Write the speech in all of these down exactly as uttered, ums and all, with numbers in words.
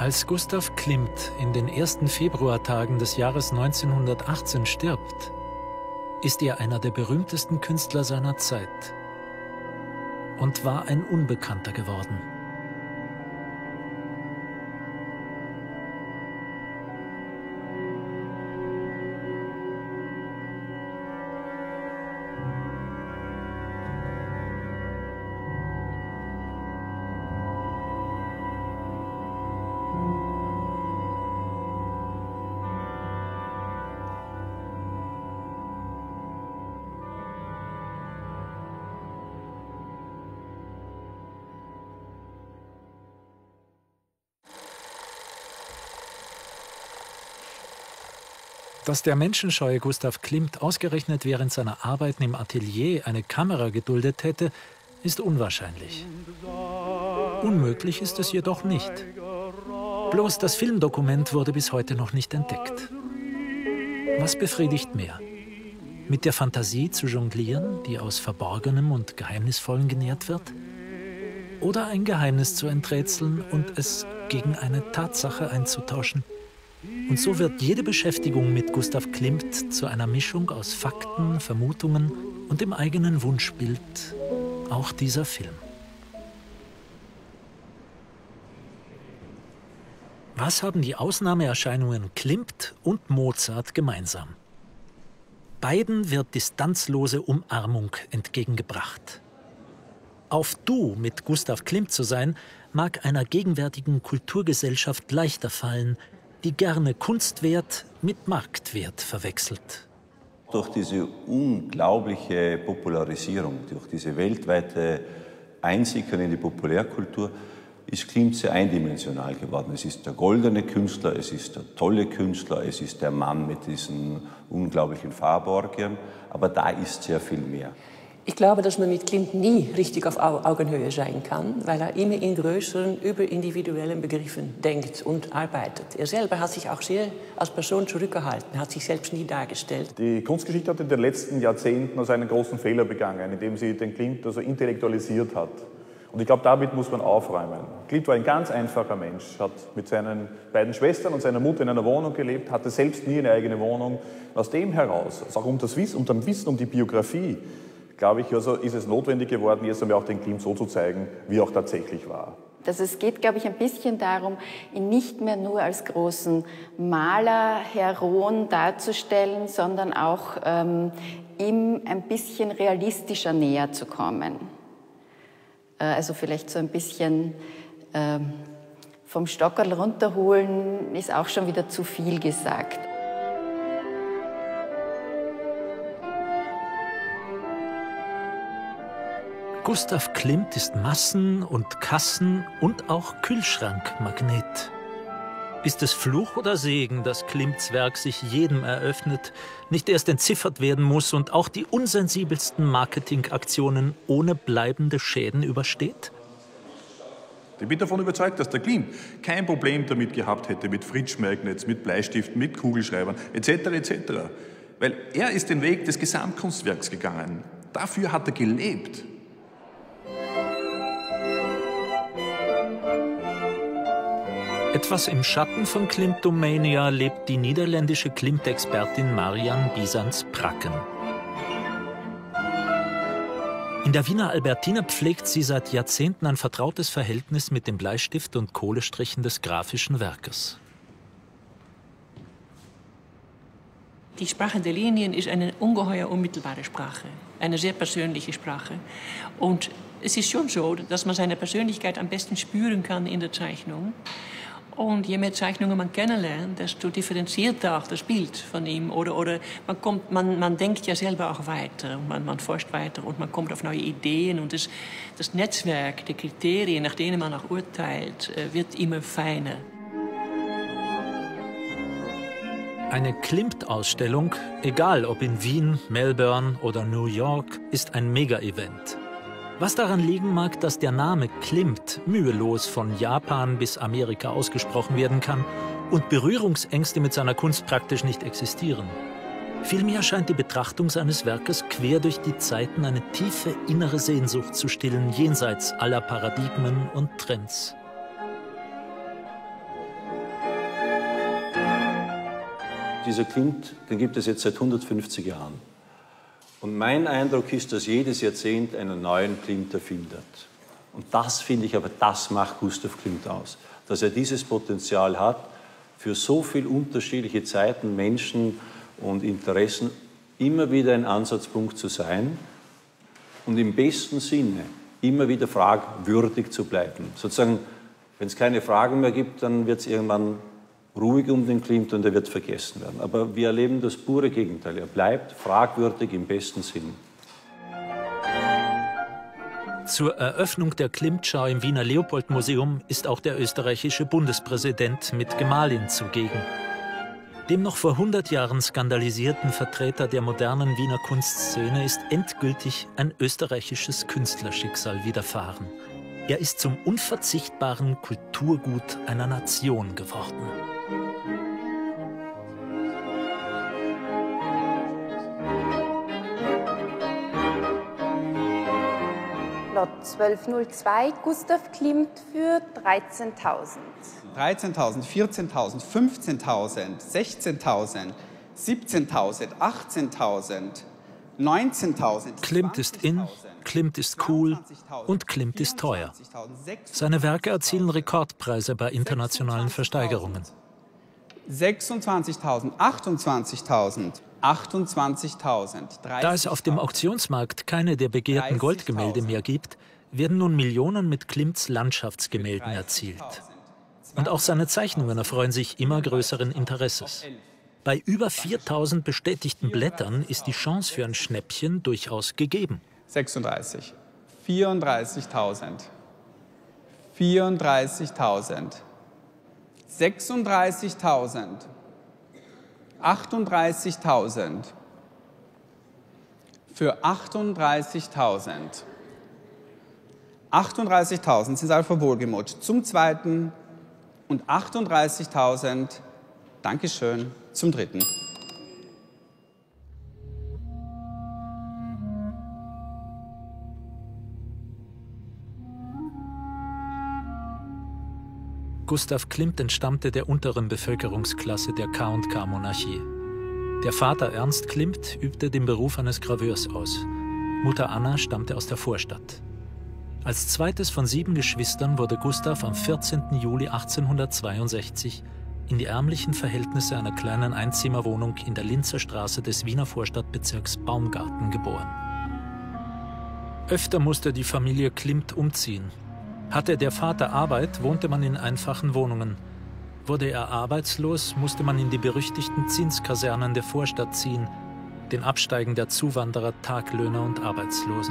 Als Gustav Klimt in den ersten Februartagen des Jahres neunzehnhundertachtzehn stirbt, ist er einer der berühmtesten Künstler seiner Zeit und war ein Unbekannter geworden. Dass der menschenscheue Gustav Klimt ausgerechnet während seiner Arbeiten im Atelier eine Kamera geduldet hätte, ist unwahrscheinlich. Unmöglich ist es jedoch nicht. Bloß das Filmdokument wurde bis heute noch nicht entdeckt. Was befriedigt mehr? Mit der Fantasie zu jonglieren, die aus Verborgenem und Geheimnisvollem genährt wird? Oder ein Geheimnis zu enträtseln und es gegen eine Tatsache einzutauschen? Und so wird jede Beschäftigung mit Gustav Klimt zu einer Mischung aus Fakten, Vermutungen und dem eigenen Wunschbild, auch dieser Film. Was haben die Ausnahmeerscheinungen Klimt und Mozart gemeinsam? Beiden wird distanzlose Umarmung entgegengebracht. Auf Du mit Gustav Klimt zu sein, mag einer gegenwärtigen Kulturgesellschaft leichter fallen, die gerne Kunstwert mit Marktwert verwechselt. Durch diese unglaubliche Popularisierung, durch diese weltweite Einsickern in die Populärkultur, ist Klimt sehr eindimensional geworden. Es ist der goldene Künstler, es ist der tolle Künstler, es ist der Mann mit diesen unglaublichen Farborgien, aber da ist sehr viel mehr. Ich glaube, dass man mit Klimt nie richtig auf Augenhöhe sein kann, weil er immer in größeren, überindividuellen Begriffen denkt und arbeitet. Er selber hat sich auch sehr als Person zurückgehalten, hat sich selbst nie dargestellt. Die Kunstgeschichte hat in den letzten Jahrzehnten also einen großen Fehler begangen, indem sie den Klimt also intellektualisiert hat. Und ich glaube, damit muss man aufräumen. Klimt war ein ganz einfacher Mensch, hat mit seinen beiden Schwestern und seiner Mutter in einer Wohnung gelebt, hatte selbst nie eine eigene Wohnung. Aus dem heraus, also auch um das Wissen, um das Wissen um die Biografie, glaube ich, also ist es notwendig geworden, jetzt einmal auch den Klimt so zu zeigen, wie er auch tatsächlich war. Also es geht, glaube ich, ein bisschen darum, ihn nicht mehr nur als großen Maler, Heroen darzustellen, sondern auch ähm, ihm ein bisschen realistischer näher zu kommen. Äh, also vielleicht so ein bisschen äh, vom Stockerl runterholen, ist auch schon wieder zu viel gesagt. Gustav Klimt ist Massen- und Kassen- und auch Kühlschrankmagnet. Ist es Fluch oder Segen, dass Klimts Werk sich jedem eröffnet, nicht erst entziffert werden muss und auch die unsensibelsten Marketingaktionen ohne bleibende Schäden übersteht? Ich bin davon überzeugt, dass der Klimt kein Problem damit gehabt hätte, mit Fritsch-Magnets, mit Bleistiften, mit Kugelschreibern et cetera et cetera. Weil er ist den Weg des Gesamtkunstwerks gegangen. Dafür hat er gelebt. Etwas im Schatten von Klimtomania lebt die niederländische Klimt-Expertin Marianne Biesans-Prakken. In der Wiener Albertina pflegt sie seit Jahrzehnten ein vertrautes Verhältnis mit dem Bleistift und Kohlestrichen des grafischen Werkes. Die Sprache der Linien ist eine ungeheuer unmittelbare Sprache, eine sehr persönliche Sprache. Und es ist schon so, dass man seine Persönlichkeit am besten spüren kann in der Zeichnung. Und je mehr Zeichnungen man kennenlernt, desto differenzierter auch das Bild von ihm. Oder, oder man, kommt, man, man denkt ja selber auch weiter, man, man forscht weiter und man kommt auf neue Ideen. Und das, das Netzwerk der Kriterien, nach denen man auch urteilt, wird immer feiner. Eine Klimt-Ausstellung, egal ob in Wien, Melbourne oder New York, ist ein Mega-Event. Was daran liegen mag, dass der Name Klimt mühelos von Japan bis Amerika ausgesprochen werden kann und Berührungsängste mit seiner Kunst praktisch nicht existieren. Vielmehr scheint die Betrachtung seines Werkes quer durch die Zeiten eine tiefe innere Sehnsucht zu stillen, jenseits aller Paradigmen und Trends. dieser Klimt, den gibt es jetzt seit hundertfünfzig Jahren. Und mein Eindruck ist, dass jedes Jahrzehnt einen neuen Klimt erfindet. Und das finde ich aber, das macht Gustav Klimt aus. Dass er dieses Potenzial hat, für so viele unterschiedliche Zeiten, Menschen und Interessen immer wieder ein Ansatzpunkt zu sein und im besten Sinne immer wieder fragwürdig zu bleiben. Sozusagen, wenn es keine Fragen mehr gibt, dann wird es irgendwann ruhig um den Klimt und er wird vergessen werden. Aber wir erleben das pure Gegenteil. Er bleibt fragwürdig im besten Sinn. Zur Eröffnung der Klimt-Schau im Wiener Leopold-Museum ist auch der österreichische Bundespräsident mit Gemahlin zugegen. Dem noch vor hundert Jahren skandalisierten Vertreter der modernen Wiener Kunstszene ist endgültig ein österreichisches Künstlerschicksal widerfahren. Er ist zum unverzichtbaren Kulturgut einer Nation geworden. Lot zwölf null zwei, Gustav Klimt für dreizehntausend. dreizehntausend, vierzehntausend, fünfzehntausend, sechzehntausend, siebzehntausend, achtzehntausend, neunzehntausend. Klimt ist in, Klimt ist cool und Klimt ist teuer. Seine Werke erzielen Rekordpreise bei internationalen Versteigerungen. sechsundzwanzigtausend, achtundzwanzigtausend, achtundzwanzigtausend. Da es auf dem Auktionsmarkt keine der begehrten Goldgemälde mehr gibt, werden nun Millionen mit Klimts Landschaftsgemälden erzielt. Und auch seine Zeichnungen erfreuen sich immer größeren Interesses. Bei über viertausend bestätigten Blättern ist die Chance für ein Schnäppchen durchaus gegeben. sechsunddreißig, vierunddreißigtausend, vierunddreißigtausend, sechsunddreißigtausend, achtunddreißigtausend, für achtunddreißigtausend. achtunddreißigtausend sind Alpha Wohlgemut zum zweiten und achtunddreißigtausend, Dankeschön, zum dritten. Gustav Klimt entstammte der unteren Bevölkerungsklasse der K und K-Monarchie. Der Vater Ernst Klimt übte den Beruf eines Graveurs aus. Mutter Anna stammte aus der Vorstadt. Als zweites von sieben Geschwistern wurde Gustav am vierzehnten Juli achtzehnhundertzweiundsechzig in die ärmlichen Verhältnisse einer kleinen Einzimmerwohnung in der Linzer Straße des Wiener Vorstadtbezirks Baumgarten geboren. Öfter musste die Familie Klimt umziehen. Hatte der Vater Arbeit, wohnte man in einfachen Wohnungen. Wurde er arbeitslos, musste man in die berüchtigten Zinskasernen der Vorstadt ziehen, den Absteigen der Zuwanderer, Taglöhner und Arbeitslosen.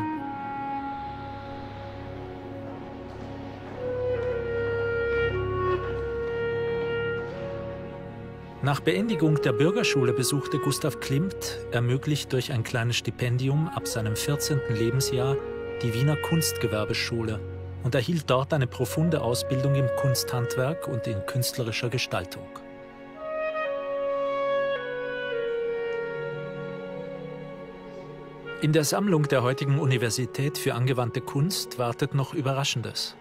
Nach Beendigung der Bürgerschule besuchte Gustav Klimt, ermöglicht durch ein kleines Stipendium ab seinem vierzehnten Lebensjahr, die Wiener Kunstgewerbeschule und erhielt dort eine profunde Ausbildung im Kunsthandwerk und in künstlerischer Gestaltung. In der Sammlung der heutigen Universität für angewandte Kunst wartet noch Überraschendes.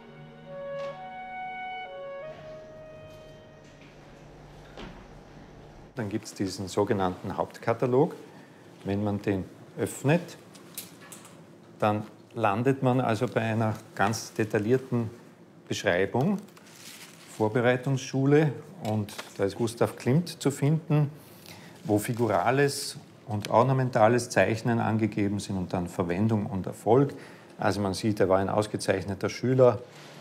Dann gibt es diesen sogenannten Hauptkatalog. Wenn man den öffnet, dann landet man also bei einer ganz detaillierten Beschreibung, Vorbereitungsschule, und da ist Gustav Klimt zu finden, wo figurales und ornamentales Zeichnen angegeben sind und dann Verwendung und Erfolg. Also man sieht, er war ein ausgezeichneter Schüler.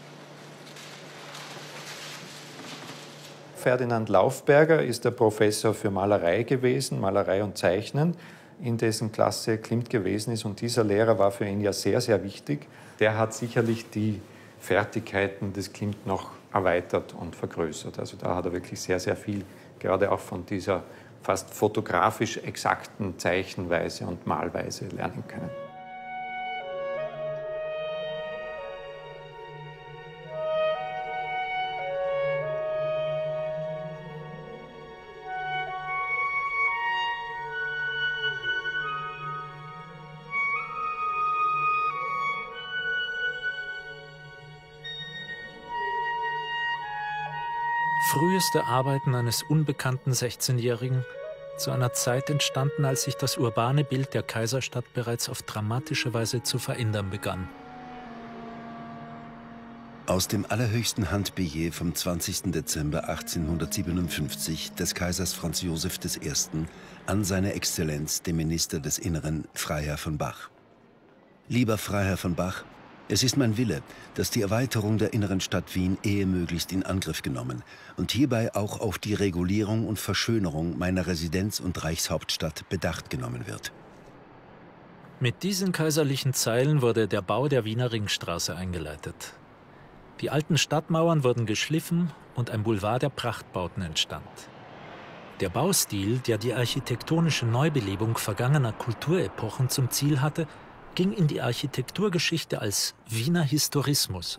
Ferdinand Laufberger ist der Professor für Malerei gewesen, Malerei und Zeichnen, in dessen Klasse Klimt gewesen ist. Und dieser Lehrer war für ihn ja sehr, sehr wichtig. Der hat sicherlich die Fertigkeiten des Klimt noch erweitert und vergrößert. Also da hat er wirklich sehr, sehr viel, gerade auch von dieser fast fotografisch exakten Zeichenweise und Malweise lernen können. Früheste Arbeiten eines unbekannten sechzehnjährigen zu einer Zeit entstanden, als sich das urbane Bild der Kaiserstadt bereits auf dramatische Weise zu verändern begann. Aus dem allerhöchsten Handbillet vom zwanzigsten Dezember achtzehnhundertsiebenundfünfzig des Kaisers Franz Joseph der Erste an seine Exzellenz, den Minister des Innern, Freiherr von Bach. Lieber Freiherr von Bach, es ist mein Wille, dass die Erweiterung der inneren Stadt Wien ehemöglichst in Angriff genommen und hierbei auch auf die Regulierung und Verschönerung meiner Residenz- und Reichshauptstadt Bedacht genommen wird. Mit diesen kaiserlichen Zeilen wurde der Bau der Wiener Ringstraße eingeleitet. Die alten Stadtmauern wurden geschliffen und ein Boulevard der Prachtbauten entstand. Der Baustil, der die architektonische Neubelebung vergangener Kulturepochen zum Ziel hatte, ging in die Architekturgeschichte als Wiener Historismus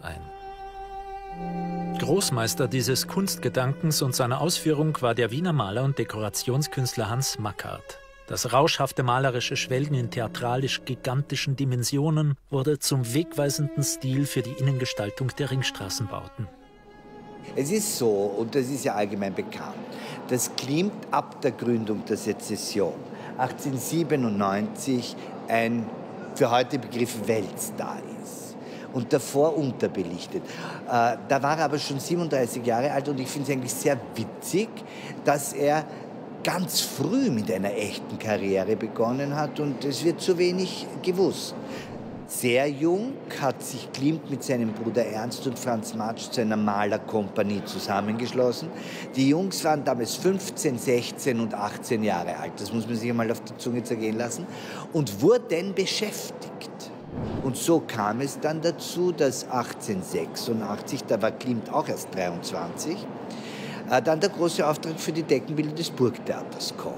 ein. Großmeister dieses Kunstgedankens und seiner Ausführung war der Wiener Maler und Dekorationskünstler Hans Makart. Das rauschhafte malerische Schwelgen in theatralisch-gigantischen Dimensionen wurde zum wegweisenden Stil für die Innengestaltung der Ringstraßenbauten. Es ist so, und das ist ja allgemein bekannt, dass Klimt ab der Gründung der Sezession achtzehnhundertsiebenundneunzig ein für heute Begriff Weltstar ist und davor unterbelichtet. Äh, da war er aber schon siebenunddreißig Jahre alt und ich finde es eigentlich sehr witzig, dass er ganz früh mit einer echten Karriere begonnen hat und es wird zu wenig gewusst. Sehr jung hat sich Klimt mit seinem Bruder Ernst und Franz Matsch zu einer Malerkompanie zusammengeschlossen. Die Jungs waren damals fünfzehn, sechzehn und achtzehn Jahre alt, das muss man sich einmal auf die Zunge zergehen lassen, und wurden beschäftigt. Und so kam es dann dazu, dass achtzehnhundertsechsundachtzig, da war Klimt auch erst dreiundzwanzig, dann der große Auftrag für die Deckenbilder des Burgtheaters kommt.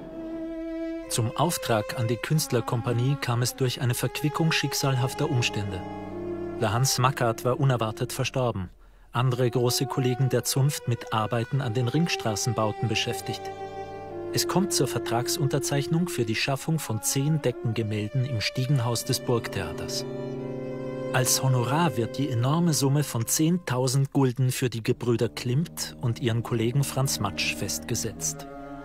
Zum Auftrag an die Künstlerkompanie kam es durch eine Verquickung schicksalhafter Umstände. Der Hans Makart war unerwartet verstorben, andere große Kollegen der Zunft mit Arbeiten an den Ringstraßenbauten beschäftigt. Es kommt zur Vertragsunterzeichnung für die Schaffung von zehn Deckengemälden im Stiegenhaus des Burgtheaters. Als Honorar wird die enorme Summe von zehntausend Gulden für die Gebrüder Klimt und ihren Kollegen Franz Matsch festgesetzt.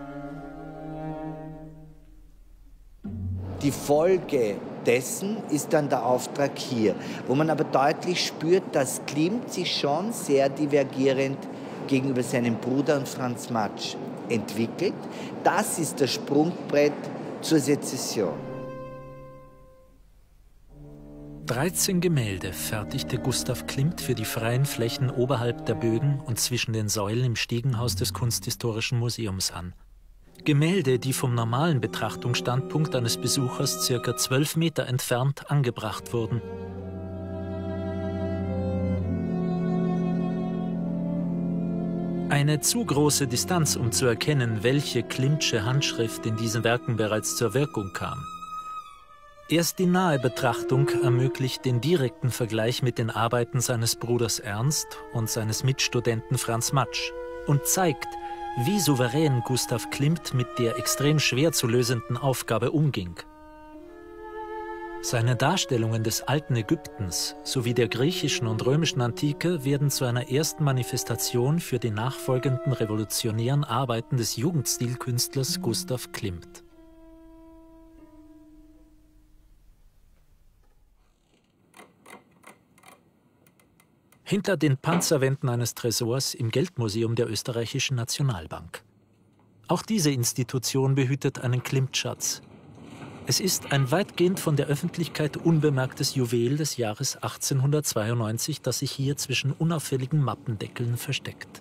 Die Folge dessen ist dann der Auftrag hier, wo man aber deutlich spürt, dass Klimt sich schon sehr divergierend gegenüber seinem Bruder und Franz Matsch entwickelt. Das ist das Sprungbrett zur Sezession. dreizehn Gemälde fertigte Gustav Klimt für die freien Flächen oberhalb der Bögen und zwischen den Säulen im Stiegenhaus des Kunsthistorischen Museums an. Gemälde, die vom normalen Betrachtungsstandpunkt eines Besuchers circa zwölf Meter entfernt angebracht wurden. Eine zu große Distanz, um zu erkennen, welche Klimtsche Handschrift in diesen Werken bereits zur Wirkung kam. Erst die nahe Betrachtung ermöglicht den direkten Vergleich mit den Arbeiten seines Bruders Ernst und seines Mitstudenten Franz Matsch und zeigt, wie souverän Gustav Klimt mit der extrem schwer zu lösenden Aufgabe umging. Seine Darstellungen des alten Ägyptens sowie der griechischen und römischen Antike werden zu einer ersten Manifestation für die nachfolgenden revolutionären Arbeiten des Jugendstilkünstlers Gustav Klimt. Hinter den Panzerwänden eines Tresors im Geldmuseum der Österreichischen Nationalbank. Auch diese Institution behütet einen Klimt-Schatz. Es ist ein weitgehend von der Öffentlichkeit unbemerktes Juwel des Jahres achtzehnhundertzweiundneunzig, das sich hier zwischen unauffälligen Mappendeckeln versteckt.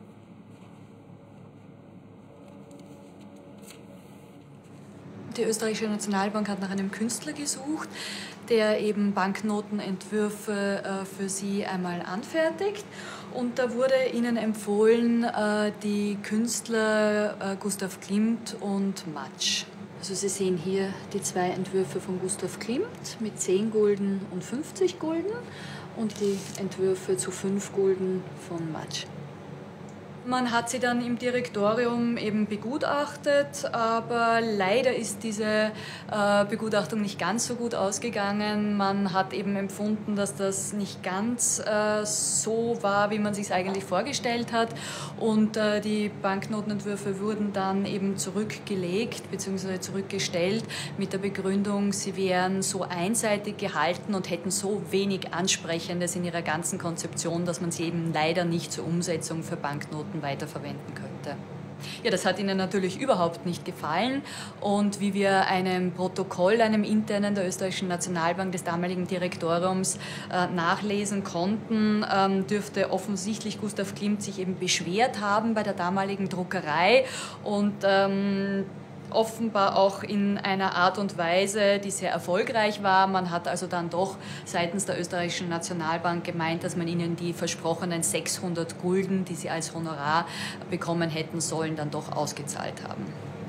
Die Österreichische Nationalbank hat nach einem Künstler gesucht, der eben Banknotenentwürfe äh, für sie einmal anfertigt. Und da wurde ihnen empfohlen, äh, die Künstler äh, Gustav Klimt und Matsch. Also Sie sehen hier die zwei Entwürfe von Gustav Klimt mit zehn Gulden und fünfzig Gulden und die Entwürfe zu fünf Gulden von Matsch. Man hat sie dann im Direktorium eben begutachtet, aber leider ist diese äh, Begutachtung nicht ganz so gut ausgegangen. Man hat eben empfunden, dass das nicht ganz äh, so war, wie man sich es eigentlich vorgestellt hat. Und äh, die Banknotenentwürfe wurden dann eben zurückgelegt bzw. zurückgestellt mit der Begründung, sie wären so einseitig gehalten und hätten so wenig Ansprechendes in ihrer ganzen Konzeption, dass man sie eben leider nicht zur Umsetzung für Banknoten weiterverwenden könnte. Ja, das hat ihnen natürlich überhaupt nicht gefallen und wie wir einem Protokoll, einem internen der Österreichischen Nationalbank des damaligen Direktoriums äh, nachlesen konnten, ähm, dürfte offensichtlich Gustav Klimt sich eben beschwert haben bei der damaligen Druckerei und ähm, offenbar auch in einer Art und Weise, die sehr erfolgreich war. Man hat also dann doch seitens der Österreichischen Nationalbank gemeint, dass man ihnen die versprochenen sechshundert Gulden, die sie als Honorar bekommen hätten sollen, dann doch ausgezahlt haben.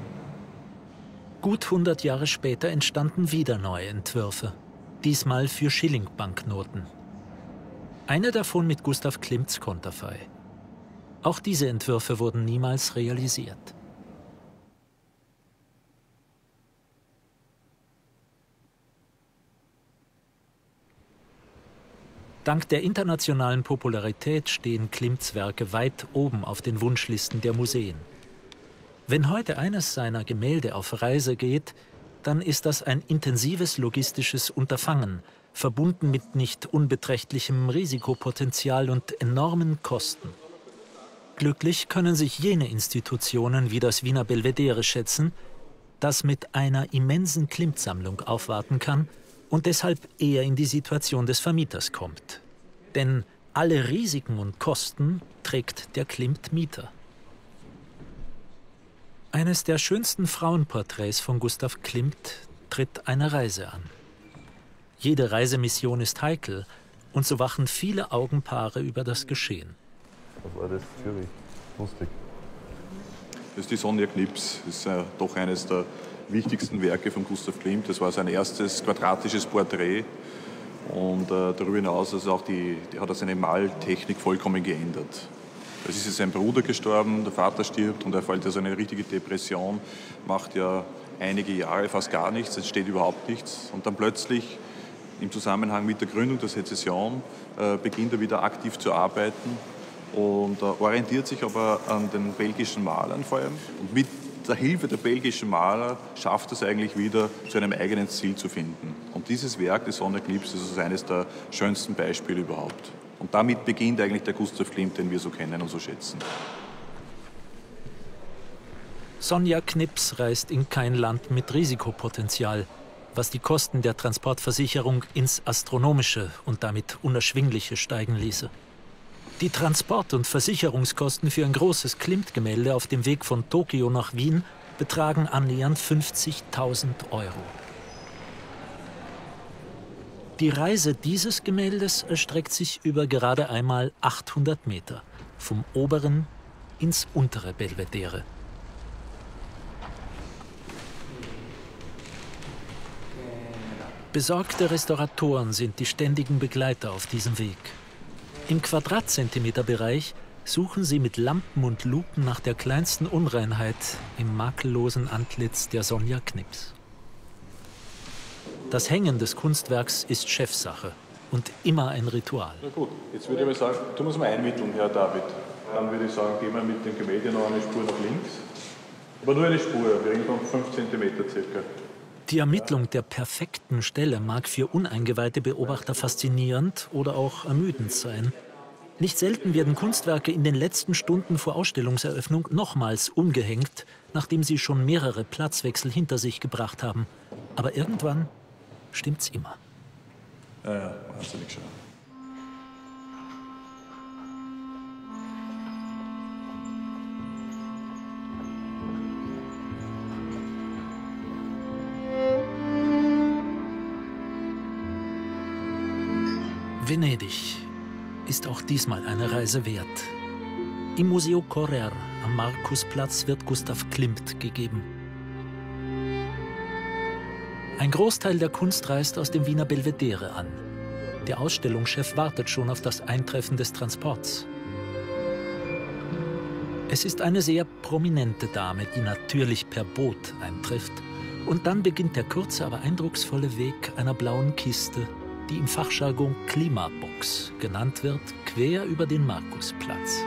Gut hundert Jahre später entstanden wieder neue Entwürfe, diesmal für Schilling-Banknoten. Eine davon mit Gustav Klimts Konterfei. Auch diese Entwürfe wurden niemals realisiert. Dank der internationalen Popularität stehen Klimts Werke weit oben auf den Wunschlisten der Museen. Wenn heute eines seiner Gemälde auf Reise geht, dann ist das ein intensives logistisches Unterfangen, verbunden mit nicht unbeträchtlichem Risikopotenzial und enormen Kosten. Glücklich können sich jene Institutionen wie das Wiener Belvedere schätzen, das mit einer immensen Klimt-Sammlung aufwarten kann und deshalb eher in die Situation des Vermieters kommt. Denn alle Risiken und Kosten trägt der Klimt-Mieter. Eines der schönsten Frauenporträts von Gustav Klimt tritt eine Reise an. Jede Reisemission ist heikel und so wachen viele Augenpaare über das Geschehen. Was war das? Zürich. Lustig. Das ist die Sonja Knips. Das ist äh, doch eines der wichtigsten Werke von Gustav Klimt. Das war sein erstes quadratisches Porträt. Und äh, darüber hinaus also auch die, die hat er seine Maltechnik vollkommen geändert. Es ist sein Bruder gestorben, der Vater stirbt und er fällt also eine richtige Depression, macht ja einige Jahre fast gar nichts, es steht überhaupt nichts. Und dann plötzlich im Zusammenhang mit der Gründung der Sezession äh, beginnt er wieder aktiv zu arbeiten und äh, orientiert sich aber an den belgischen Malern vor allem. Und mit der Hilfe der belgischen Maler schafft es eigentlich wieder, zu einem eigenen Ziel zu finden. Und dieses Werk, die Sonja Knips, das ist eines der schönsten Beispiele überhaupt. Und damit beginnt eigentlich der Gustav Klimt, den wir so kennen und so schätzen. Sonja Knips reist in kein Land mit Risikopotenzial, was die Kosten der Transportversicherung ins Astronomische und damit Unerschwingliche steigen ließe. Die Transport- und Versicherungskosten für ein großes Klimt-Gemälde auf dem Weg von Tokio nach Wien betragen annähernd fünfzigtausend Euro. Die Reise dieses Gemäldes erstreckt sich über gerade einmal achthundert Meter, vom oberen ins untere Belvedere. Besorgte Restauratoren sind die ständigen Begleiter auf diesem Weg. Im Quadratzentimeterbereich suchen sie mit Lampen und Lupen nach der kleinsten Unreinheit im makellosen Antlitz der Sonja Knips. Das Hängen des Kunstwerks ist Chefsache und immer ein Ritual. Na gut, jetzt würde ich mal sagen, tun wir es mal einmitteln, Herr David. Dann würde ich sagen, gehen wir mit dem Gemälde noch eine Spur nach links. Aber nur eine Spur, wir reden von fünf Zentimeter circa. Die Ermittlung der perfekten Stelle mag für uneingeweihte Beobachter faszinierend oder auch ermüdend sein. Nicht selten werden Kunstwerke in den letzten Stunden vor Ausstellungseröffnung nochmals umgehängt, nachdem sie schon mehrere Platzwechsel hinter sich gebracht haben. Aber irgendwann stimmt's immer. Ja, ja, wahnsinnig schön. Venedig ist auch diesmal eine Reise wert. Im Museo Correr am Markusplatz wird Gustav Klimt gegeben. Ein Großteil der Kunst reist aus dem Wiener Belvedere an. Der Ausstellungschef wartet schon auf das Eintreffen des Transports. Es ist eine sehr prominente Dame, die natürlich per Boot eintrifft. Und dann beginnt der kurze, aber eindrucksvolle Weg einer blauen Kiste, die im Fachjargon Klimabox genannt wird, quer über den Markusplatz.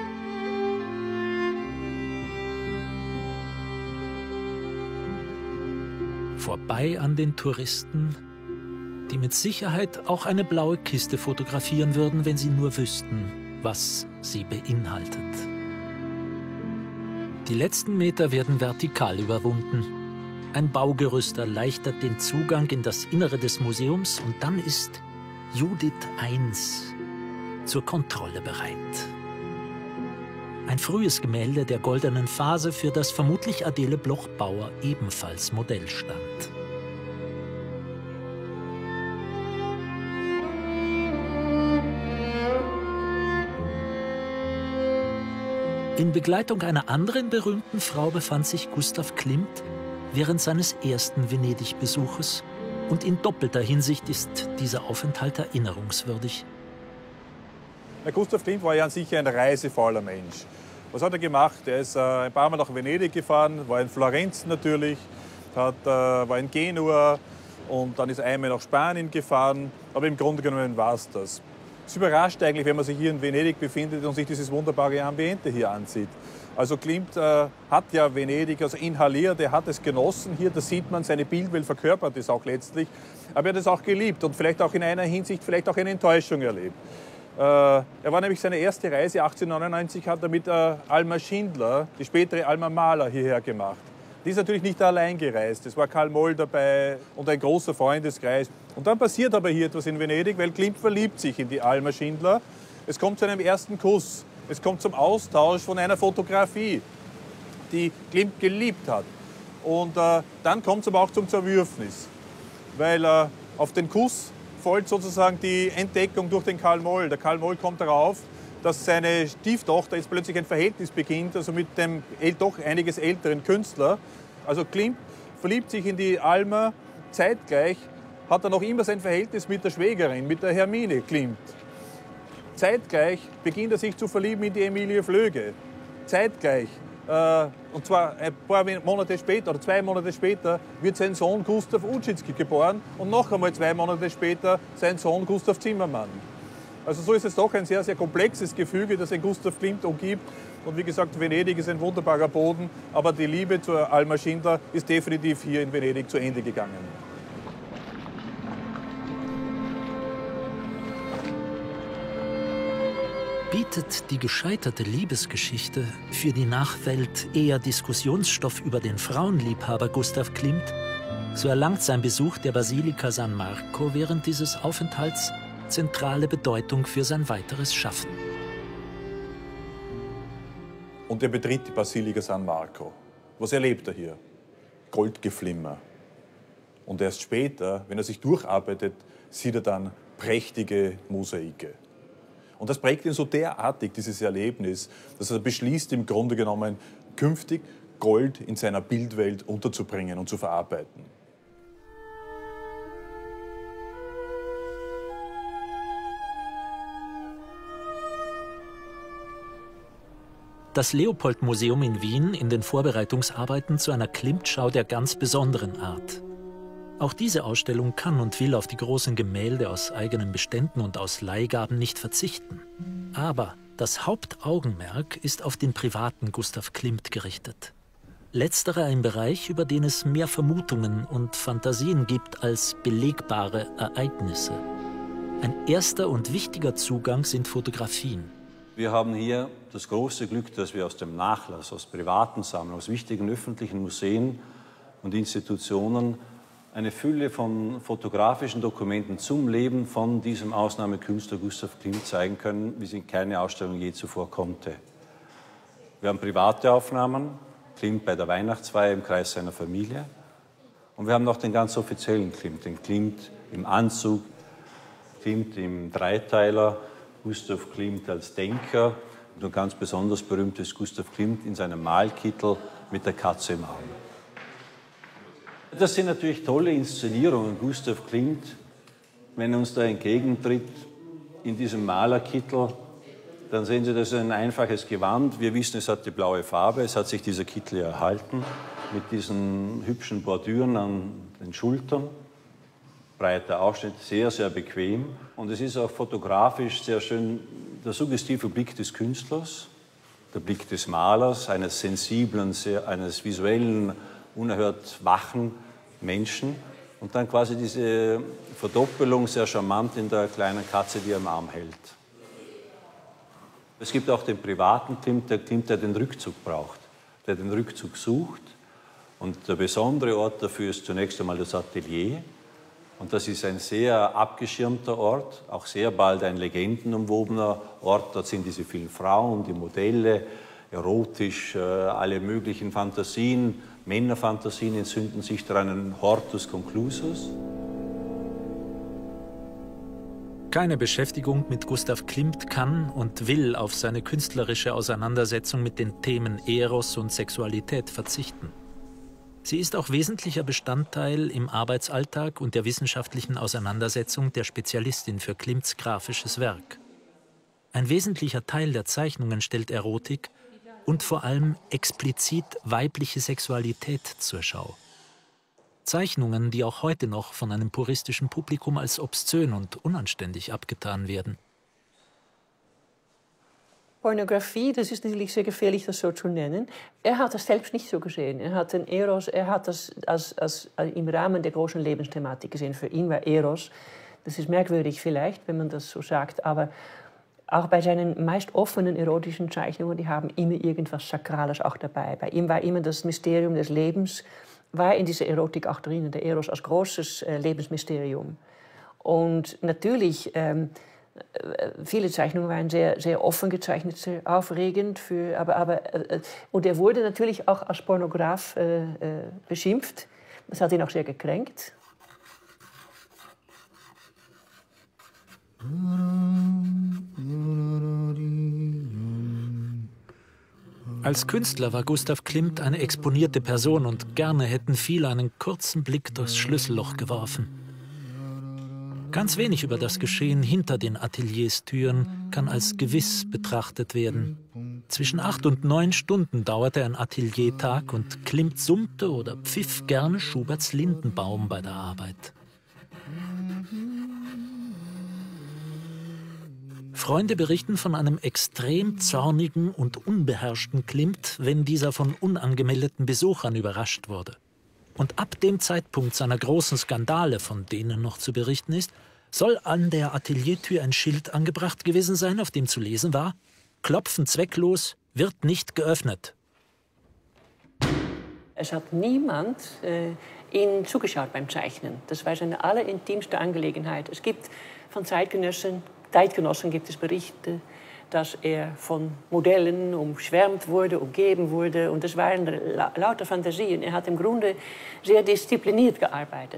Vorbei an den Touristen, die mit Sicherheit auch eine blaue Kiste fotografieren würden, wenn sie nur wüssten, was sie beinhaltet. Die letzten Meter werden vertikal überwunden. Ein Baugerüst erleichtert den Zugang in das Innere des Museums und dann ist Judith eins zur Kontrolle bereit. Ein frühes Gemälde der goldenen Phase, für das vermutlich Adele Bloch-Bauer ebenfalls Modell stand. In Begleitung einer anderen berühmten Frau befand sich Gustav Klimt während seines ersten Venedig-Besuches, und in doppelter Hinsicht ist dieser Aufenthalt erinnerungswürdig. Der Gustav Klimt war ja an sich ein reisefauler Mensch. Was hat er gemacht? Er ist äh, ein paar Mal nach Venedig gefahren, war in Florenz natürlich, hat, äh, war in Genua und dann ist er einmal nach Spanien gefahren, aber im Grunde genommen war es das. Es überrascht eigentlich, wenn man sich hier in Venedig befindet und sich dieses wunderbare Ambiente hier ansieht. Also Klimt äh, hat ja Venedig also inhaliert, er hat es genossen. Hier, das sieht man, seine Bildwelt verkörpert es auch letztlich. Aber er hat es auch geliebt und vielleicht auch in einer Hinsicht vielleicht auch eine Enttäuschung erlebt. Äh, er war nämlich seine erste Reise achtzehnhundertneunundneunzig, hat er mit äh, Alma Schindler, die spätere Alma Mahler, hierher gemacht. Die ist natürlich nicht allein gereist. Es war Karl Moll dabei und ein großer Freundeskreis. Und dann passiert aber hier etwas in Venedig, weil Klimt verliebt sich in die Alma Schindler. Es kommt zu einem ersten Kuss. Es kommt zum Austausch von einer Fotografie, die Klimt geliebt hat. Und äh, dann kommt es aber auch zum Zerwürfnis. Weil äh, auf den Kuss folgt sozusagen die Entdeckung durch den Karl Moll. Der Karl Moll kommt darauf, dass seine Stieftochter jetzt plötzlich ein Verhältnis beginnt, also mit dem doch einiges älteren Künstler. Also Klimt verliebt sich in die Alma, zeitgleich hat er noch immer sein Verhältnis mit der Schwägerin, mit der Hermine Klimt. Zeitgleich beginnt er sich zu verlieben in die Emilie Flöge. Zeitgleich, äh, und zwar ein paar Monate später oder zwei Monate später, wird sein Sohn Gustav Uschinski geboren und noch einmal zwei Monate später sein Sohn Gustav Zimmermann. Also so ist es doch ein sehr, sehr komplexes Gefüge, das ein Gustav Klimt umgibt. Und wie gesagt, Venedig ist ein wunderbarer Boden, aber die Liebe zur Alma Schindler ist definitiv hier in Venedig zu Ende gegangen. Bietet die gescheiterte Liebesgeschichte für die Nachwelt eher Diskussionsstoff über den Frauenliebhaber Gustav Klimt, so erlangt sein Besuch der Basilika San Marco während dieses Aufenthalts zentrale Bedeutung für sein weiteres Schaffen. Und er betritt die Basilika San Marco. Was erlebt er hier? Goldgeflimmer. Und erst später, wenn er sich durcharbeitet, sieht er dann prächtige Mosaike. Und das prägt ihn so derartig, dieses Erlebnis, dass er beschließt, im Grunde genommen künftig Gold in seiner Bildwelt unterzubringen und zu verarbeiten. Das Leopold-Museum in Wien in den Vorbereitungsarbeiten zu einer Klimt-Schau der ganz besonderen Art. Auch diese Ausstellung kann und will auf die großen Gemälde aus eigenen Beständen und aus Leihgaben nicht verzichten. Aber das Hauptaugenmerk ist auf den privaten Gustav Klimt gerichtet. Letzterer ein Bereich, über den es mehr Vermutungen und Fantasien gibt als belegbare Ereignisse. Ein erster und wichtiger Zugang sind Fotografien. Wir haben hier das große Glück, dass wir aus dem Nachlass, aus privaten Sammlungen, aus wichtigen öffentlichen Museen und Institutionen eine Fülle von fotografischen Dokumenten zum Leben von diesem Ausnahmekünstler Gustav Klimt zeigen können, wie es in keine Ausstellung je zuvor konnte. Wir haben private Aufnahmen, Klimt bei der Weihnachtsfeier im Kreis seiner Familie. Und wir haben noch den ganz offiziellen Klimt, den Klimt im Anzug, Klimt im Dreiteiler, Gustav Klimt als Denker und ein ganz besonders berühmtes Gustav Klimt in seinem Malkittel mit der Katze im Auge. Das sind natürlich tolle Inszenierungen. Gustav Klimt, wenn er uns da entgegentritt, in diesem Malerkittel, Dann sehen Sie, das ist ein einfaches Gewand. Wir wissen, es hat die blaue Farbe. Es hat sich dieser Kittel erhalten mit diesen hübschen Bordüren an den Schultern. Breiter Ausschnitt, sehr, sehr bequem. Und es ist auch fotografisch sehr schön der suggestive Blick des Künstlers, der Blick des Malers, eines sensiblen, sehr, eines visuellen, unerhört wachen Menschen. Und dann quasi diese Verdoppelung sehr charmant in der kleinen Katze, die er am Arm hält. Es gibt auch den privaten Klimt, der Klimt, der den Rückzug braucht, der den Rückzug sucht. Und der besondere Ort dafür ist zunächst einmal das Atelier. Und das ist ein sehr abgeschirmter Ort, auch sehr bald ein legendenumwobener Ort. Dort sind diese vielen Frauen, die Modelle, erotisch, äh, alle möglichen Fantasien, Männerfantasien entzünden sich daran, ein Hortus conclusus. Keine Beschäftigung mit Gustav Klimt kann und will auf seine künstlerische Auseinandersetzung mit den Themen Eros und Sexualität verzichten. Sie ist auch wesentlicher Bestandteil im Arbeitsalltag und der wissenschaftlichen Auseinandersetzung der Spezialistin für Klimts grafisches Werk. Ein wesentlicher Teil der Zeichnungen stellt Erotik und vor allem explizit weibliche Sexualität zur Schau. Zeichnungen, die auch heute noch von einem puristischen Publikum als obszön und unanständig abgetan werden. Pornografie, das ist natürlich sehr gefährlich, das so zu nennen. Er hat das selbst nicht so gesehen. Er hat den Eros, er hat das als, als, als im Rahmen der großen Lebensthematik gesehen. Für ihn war Eros, das ist merkwürdig vielleicht, wenn man das so sagt, aber auch bei seinen meist offenen erotischen Zeichnungen, die haben immer irgendwas Sakrales auch dabei. Bei ihm war immer das Mysterium des Lebens, war in dieser Erotik auch drinnen, der Eros als großes äh, Lebensmysterium. Und natürlich, ähm, viele Zeichnungen waren sehr, sehr offen gezeichnet, sehr aufregend. Für, aber, aber, äh, und er wurde natürlich auch als Pornograf äh, äh, beschimpft. Das hat ihn auch sehr gekränkt. Als Künstler war Gustav Klimt eine exponierte Person und gerne hätten viele einen kurzen Blick durchs Schlüsselloch geworfen. Ganz wenig über das Geschehen hinter den Atelierstüren kann als gewiss betrachtet werden. Zwischen acht und neun Stunden dauerte ein Ateliertag und Klimt summte oder pfiff gerne Schuberts Lindenbaum bei der Arbeit. Freunde berichten von einem extrem zornigen und unbeherrschten Klimt, wenn dieser von unangemeldeten Besuchern überrascht wurde. Und ab dem Zeitpunkt seiner großen Skandale, von denen noch zu berichten ist, soll an der Ateliertür ein Schild angebracht gewesen sein, auf dem zu lesen war: Klopfen zwecklos, wird nicht geöffnet. Es hat niemand äh, ihm zugeschaut beim Zeichnen. Das war seine allerintimste Angelegenheit. Es gibt von Zeitgenossen, Zeitgenossen gibt es Berichte, dass er von Modellen umschwärmt wurde, umgeben wurde. Und das waren la lauter Fantasien. Er hat im Grunde sehr diszipliniert gearbeitet.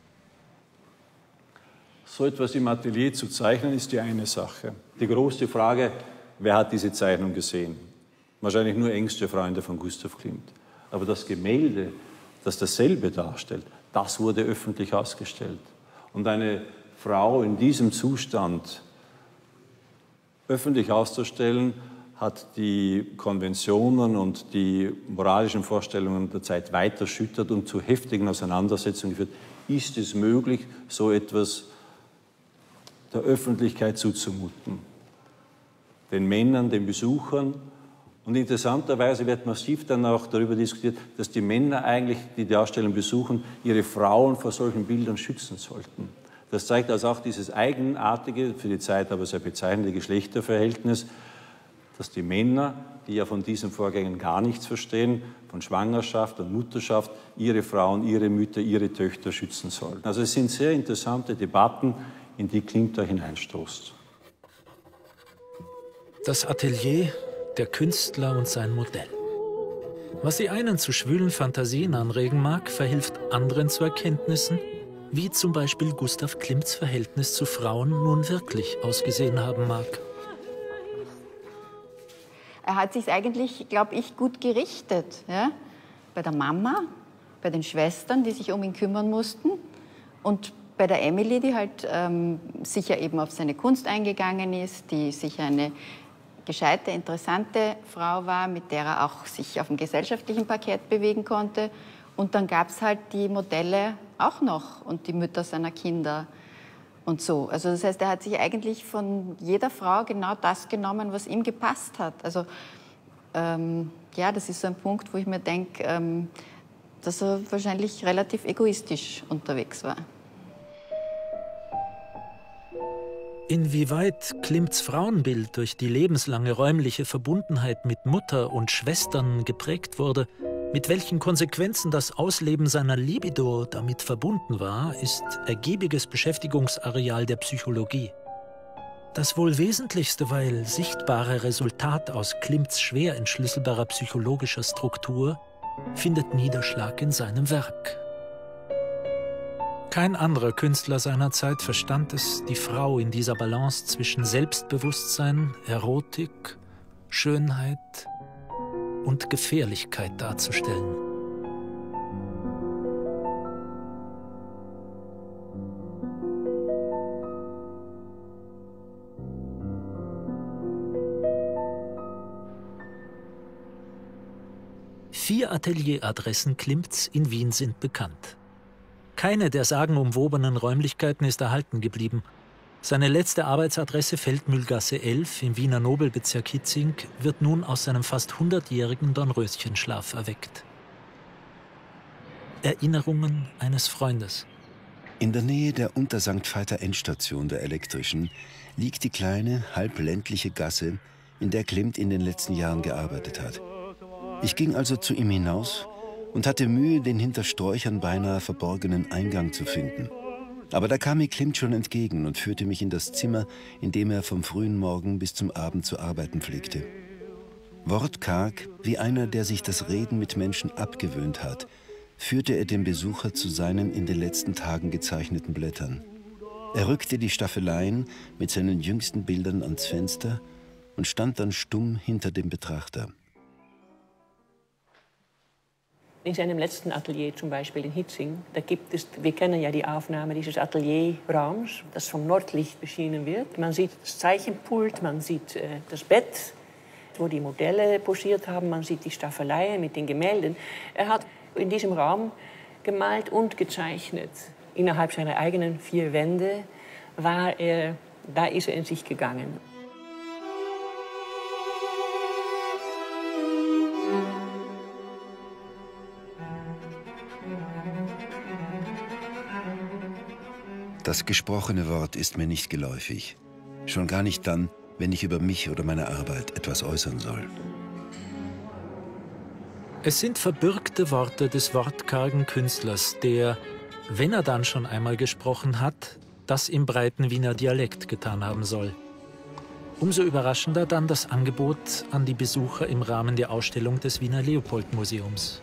So etwas im Atelier zu zeichnen, ist die eine Sache. Die große Frage, wer hat diese Zeichnung gesehen? Wahrscheinlich nur engste Freunde von Gustav Klimt. Aber das Gemälde, das dasselbe darstellt, das wurde öffentlich ausgestellt. Und eine Frau in diesem Zustand öffentlich auszustellen, hat die Konventionen und die moralischen Vorstellungen der Zeit weiter erschüttert und zu heftigen Auseinandersetzungen geführt. Ist es möglich, so etwas der Öffentlichkeit zuzumuten? Den Männern, den Besuchern. Und interessanterweise wird massiv dann auch darüber diskutiert, dass die Männer eigentlich, die die Ausstellung besuchen, ihre Frauen vor solchen Bildern schützen sollten. Das zeigt also auch dieses eigenartige, für die Zeit aber sehr bezeichnende Geschlechterverhältnis, dass die Männer, die ja von diesen Vorgängen gar nichts verstehen, von Schwangerschaft und Mutterschaft, ihre Frauen, ihre Mütter, ihre Töchter schützen sollen. Also es sind sehr interessante Debatten, in die Klimt da hineinstoßt. Das Atelier, der Künstler und sein Modell. Was die einen zu schwülen Fantasien anregen mag, verhilft anderen zu Erkenntnissen, wie zum Beispiel Gustav Klimts Verhältnis zu Frauen nun wirklich ausgesehen haben mag. Er hat sich eigentlich, glaube ich, gut gerichtet. Ja? Bei der Mama, bei den Schwestern, die sich um ihn kümmern mussten, und bei der Emily, die halt ähm, sicher eben auf seine Kunst eingegangen ist, die sicher eine gescheite, interessante Frau war, mit der er auch sich auf dem gesellschaftlichen Parkett bewegen konnte. Und dann gab es halt die Modelle auch noch und die Mütter seiner Kinder und so. Also das heißt, er hat sich eigentlich von jeder Frau genau das genommen, was ihm gepasst hat. Also ähm, ja, das ist so ein Punkt, wo ich mir denke, ähm, dass er wahrscheinlich relativ egoistisch unterwegs war. Inwieweit Klimts Frauenbild durch die lebenslange räumliche Verbundenheit mit Mutter und Schwestern geprägt wurde, mit welchen Konsequenzen das Ausleben seiner Libido damit verbunden war, ist ergiebiges Beschäftigungsareal der Psychologie. Das wohl wesentlichste, weil sichtbare Resultat aus Klimts schwer entschlüsselbarer psychologischer Struktur findet Niederschlag in seinem Werk. Kein anderer Künstler seiner Zeit verstand es, die Frau in dieser Balance zwischen Selbstbewusstsein, Erotik, Schönheit und Gefährlichkeit darzustellen. Vier Atelieradressen Klimts in Wien sind bekannt. Keine der sagenumwobenen Räumlichkeiten ist erhalten geblieben. Seine letzte Arbeitsadresse, Feldmühlgasse elf im Wiener Nobelbezirk Hietzing, wird nun aus seinem fast hundertjährigen Dornröschenschlaf erweckt. Erinnerungen eines Freundes. In der Nähe der Untersankt Veiter Endstation der Elektrischen liegt die kleine, halb ländliche Gasse, in der Klimt in den letzten Jahren gearbeitet hat. Ich ging also zu ihm hinaus und hatte Mühe, den hinter Sträuchern beinahe verborgenen Eingang zu finden. Aber da kam mir Klimt schon entgegen und führte mich in das Zimmer, in dem er vom frühen Morgen bis zum Abend zu arbeiten pflegte. Wortkarg, wie einer, der sich das Reden mit Menschen abgewöhnt hat, führte er den Besucher zu seinen in den letzten Tagen gezeichneten Blättern. Er rückte die Staffeleien mit seinen jüngsten Bildern ans Fenster und stand dann stumm hinter dem Betrachter. In seinem letzten Atelier, zum Beispiel in Hietzing, da gibt es, wir kennen ja die Aufnahme dieses Atelierraums, das vom Nordlicht beschienen wird. Man sieht das Zeichenpult, man sieht äh, das Bett, wo die Modelle posiert haben, man sieht die Staffeleien mit den Gemälden. Er hat in diesem Raum gemalt und gezeichnet. Innerhalb seiner eigenen vier Wände war er, da ist er in sich gegangen. Das gesprochene Wort ist mir nicht geläufig. Schon gar nicht dann, wenn ich über mich oder meine Arbeit etwas äußern soll. Es sind verbürgte Worte des wortkargen Künstlers, der, wenn er dann schon einmal gesprochen hat, das im breiten Wiener Dialekt getan haben soll. Umso überraschender dann das Angebot an die Besucher im Rahmen der Ausstellung des Wiener Leopold-Museums.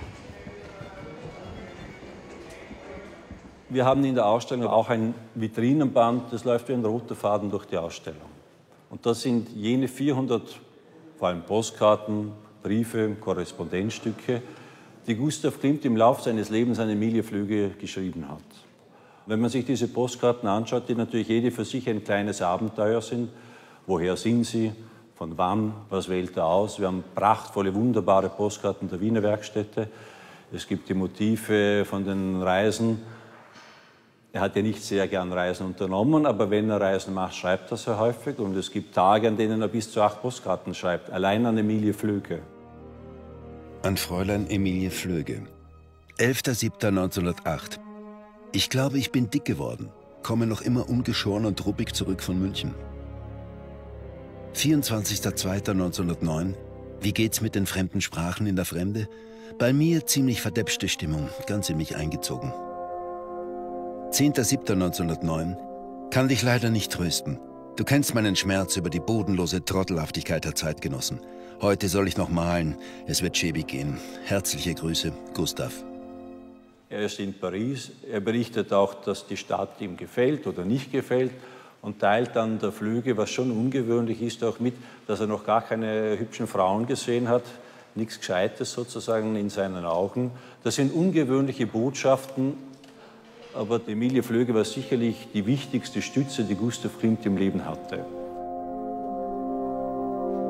Wir haben in der Ausstellung auch ein Vitrinenband, das läuft wie ein roter Faden durch die Ausstellung. Und das sind jene vierhundert, vor allem Postkarten, Briefe, Korrespondenzstücke, die Gustav Klimt im Laufe seines Lebens an Emilie Flügge geschrieben hat. Wenn man sich diese Postkarten anschaut, die natürlich jede für sich ein kleines Abenteuer sind, woher sind sie, von wann, was wählt er aus. Wir haben prachtvolle, wunderbare Postkarten der Wiener Werkstätte. Es gibt die Motive von den Reisen. Er hat ja nicht sehr gern Reisen unternommen, aber wenn er Reisen macht, schreibt er sehr häufig. Und es gibt Tage, an denen er bis zu acht Postkarten schreibt, allein an Emilie Flügge. An Fräulein Emilie Flügge. elfter siebter neunzehnhundertacht. Ich glaube, ich bin dick geworden, komme noch immer ungeschoren und ruppig zurück von München. vierundzwanzigster zweiter neunzehnhundertneun. Wie geht's mit den fremden Sprachen in der Fremde? Bei mir ziemlich verdäpschte Stimmung, ganz in mich eingezogen. zehnter siebter neunzehnhundertneun. Kann dich leider nicht trösten. Du kennst meinen Schmerz über die bodenlose Trottelhaftigkeit der Zeitgenossen. Heute soll ich noch malen. Es wird schäbig gehen. Herzliche Grüße, Gustav. Er ist in Paris. Er berichtet auch, dass die Stadt ihm gefällt oder nicht gefällt und teilt dann der Flügge, was schon ungewöhnlich ist, auch mit, dass er noch gar keine hübschen Frauen gesehen hat. Nichts Gescheites sozusagen in seinen Augen. Das sind ungewöhnliche Botschaften. Aber die Emilie Flügge war sicherlich die wichtigste Stütze, die Gustav Klimt im Leben hatte.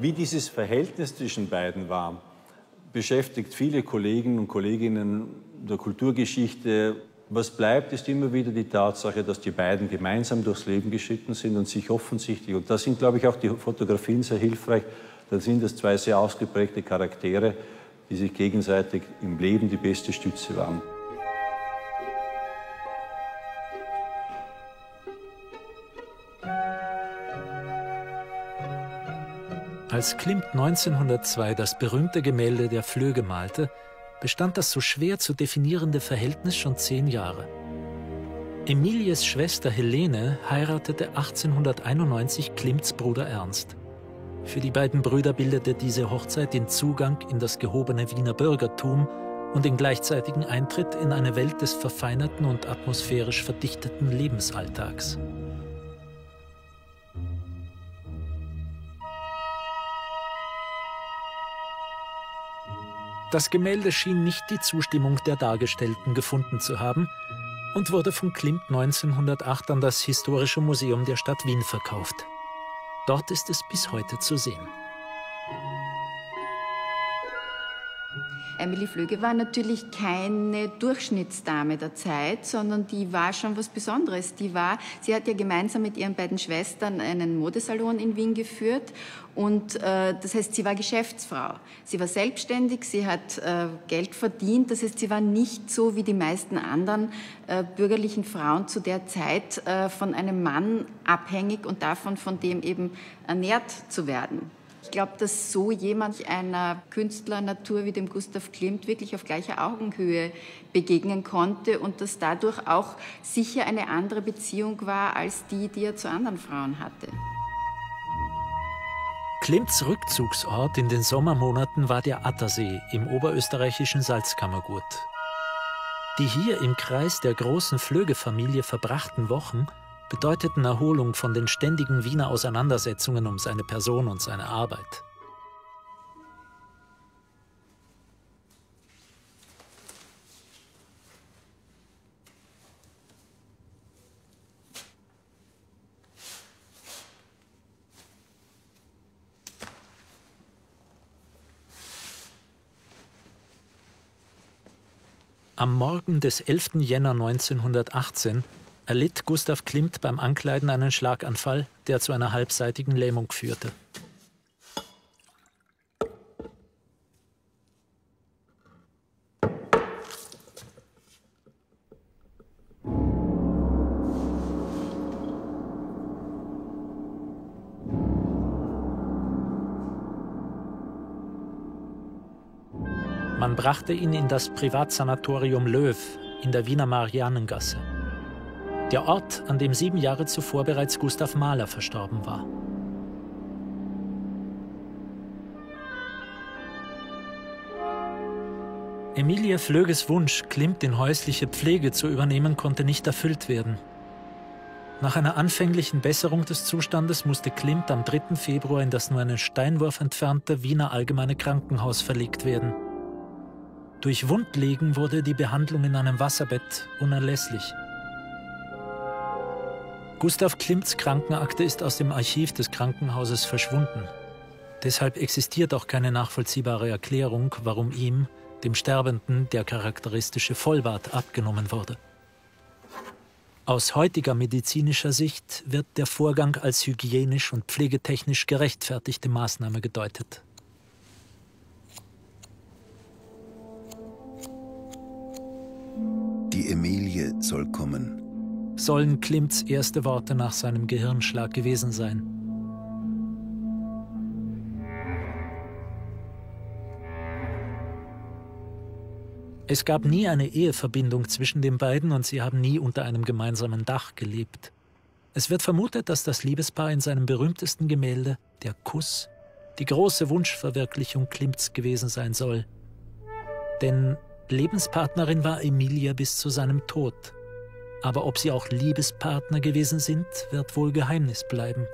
Wie dieses Verhältnis zwischen beiden war, beschäftigt viele Kollegen und Kolleginnen der Kulturgeschichte. Was bleibt, ist immer wieder die Tatsache, dass die beiden gemeinsam durchs Leben geschritten sind und sich offensichtlich, und da sind, glaube ich, auch die Fotografien sehr hilfreich, da sind das zwei sehr ausgeprägte Charaktere, die sich gegenseitig im Leben die beste Stütze waren. Als Klimt neunzehnhundertzwei das berühmte Gemälde Der Flöge malte, bestand das so schwer zu definierende Verhältnis schon zehn Jahre. Emilies Schwester Helene heiratete achtzehnhunderteinundneunzig Klimts Bruder Ernst. Für die beiden Brüder bildete diese Hochzeit den Zugang in das gehobene Wiener Bürgertum und den gleichzeitigen Eintritt in eine Welt des verfeinerten und atmosphärisch verdichteten Lebensalltags. Das Gemälde schien nicht die Zustimmung der Dargestellten gefunden zu haben und wurde von Klimt neunzehnhundertacht an das Historische Museum der Stadt Wien verkauft. Dort ist es bis heute zu sehen. Emilie Flöge war natürlich keine Durchschnittsdame der Zeit, sondern die war schon was Besonderes. Die war, sie hat ja gemeinsam mit ihren beiden Schwestern einen Modesalon in Wien geführt und äh, das heißt, sie war Geschäftsfrau. Sie war selbstständig, sie hat äh, Geld verdient, das heißt, sie war nicht so wie die meisten anderen äh, bürgerlichen Frauen zu der Zeit äh, von einem Mann abhängig und davon, von dem eben ernährt zu werden. Ich glaube, dass so jemand einer Künstlernatur wie dem Gustav Klimt wirklich auf gleicher Augenhöhe begegnen konnte und dass dadurch auch sicher eine andere Beziehung war als die, die er zu anderen Frauen hatte. Klimts Rückzugsort in den Sommermonaten war der Attersee im oberösterreichischen Salzkammergut. Die hier im Kreis der großen Flöge-Familie verbrachten Wochen bedeuteten Erholung von den ständigen Wiener Auseinandersetzungen um seine Person und seine Arbeit. Am Morgen des elften Jänner neunzehnhundertachtzehn erlitt Gustav Klimt beim Ankleiden einen Schlaganfall, der zu einer halbseitigen Lähmung führte. Man brachte ihn in das Privatsanatorium Löw in der Wiener Marianengasse. Der Ort, an dem sieben Jahre zuvor bereits Gustav Mahler verstorben war. Emilie Flöges Wunsch, Klimt in häusliche Pflege zu übernehmen, konnte nicht erfüllt werden. Nach einer anfänglichen Besserung des Zustandes musste Klimt am dritten Februar in das nur einen Steinwurf entfernte Wiener Allgemeine Krankenhaus verlegt werden. Durch Wundlegen wurde die Behandlung in einem Wasserbett unerlässlich. Gustav Klimts Krankenakte ist aus dem Archiv des Krankenhauses verschwunden. Deshalb existiert auch keine nachvollziehbare Erklärung, warum ihm, dem Sterbenden, der charakteristische Vollbart abgenommen wurde. Aus heutiger medizinischer Sicht wird der Vorgang als hygienisch und pflegetechnisch gerechtfertigte Maßnahme gedeutet. Die Emilie soll kommen. Sollen Klimts erste Worte nach seinem Gehirnschlag gewesen sein. Es gab nie eine Eheverbindung zwischen den beiden und sie haben nie unter einem gemeinsamen Dach gelebt. Es wird vermutet, dass das Liebespaar in seinem berühmtesten Gemälde, Der Kuss, die große Wunschverwirklichung Klimts gewesen sein soll. Denn Lebenspartnerin war Emilie bis zu seinem Tod. Aber ob sie auch Liebespartner gewesen sind, wird wohl Geheimnis bleiben.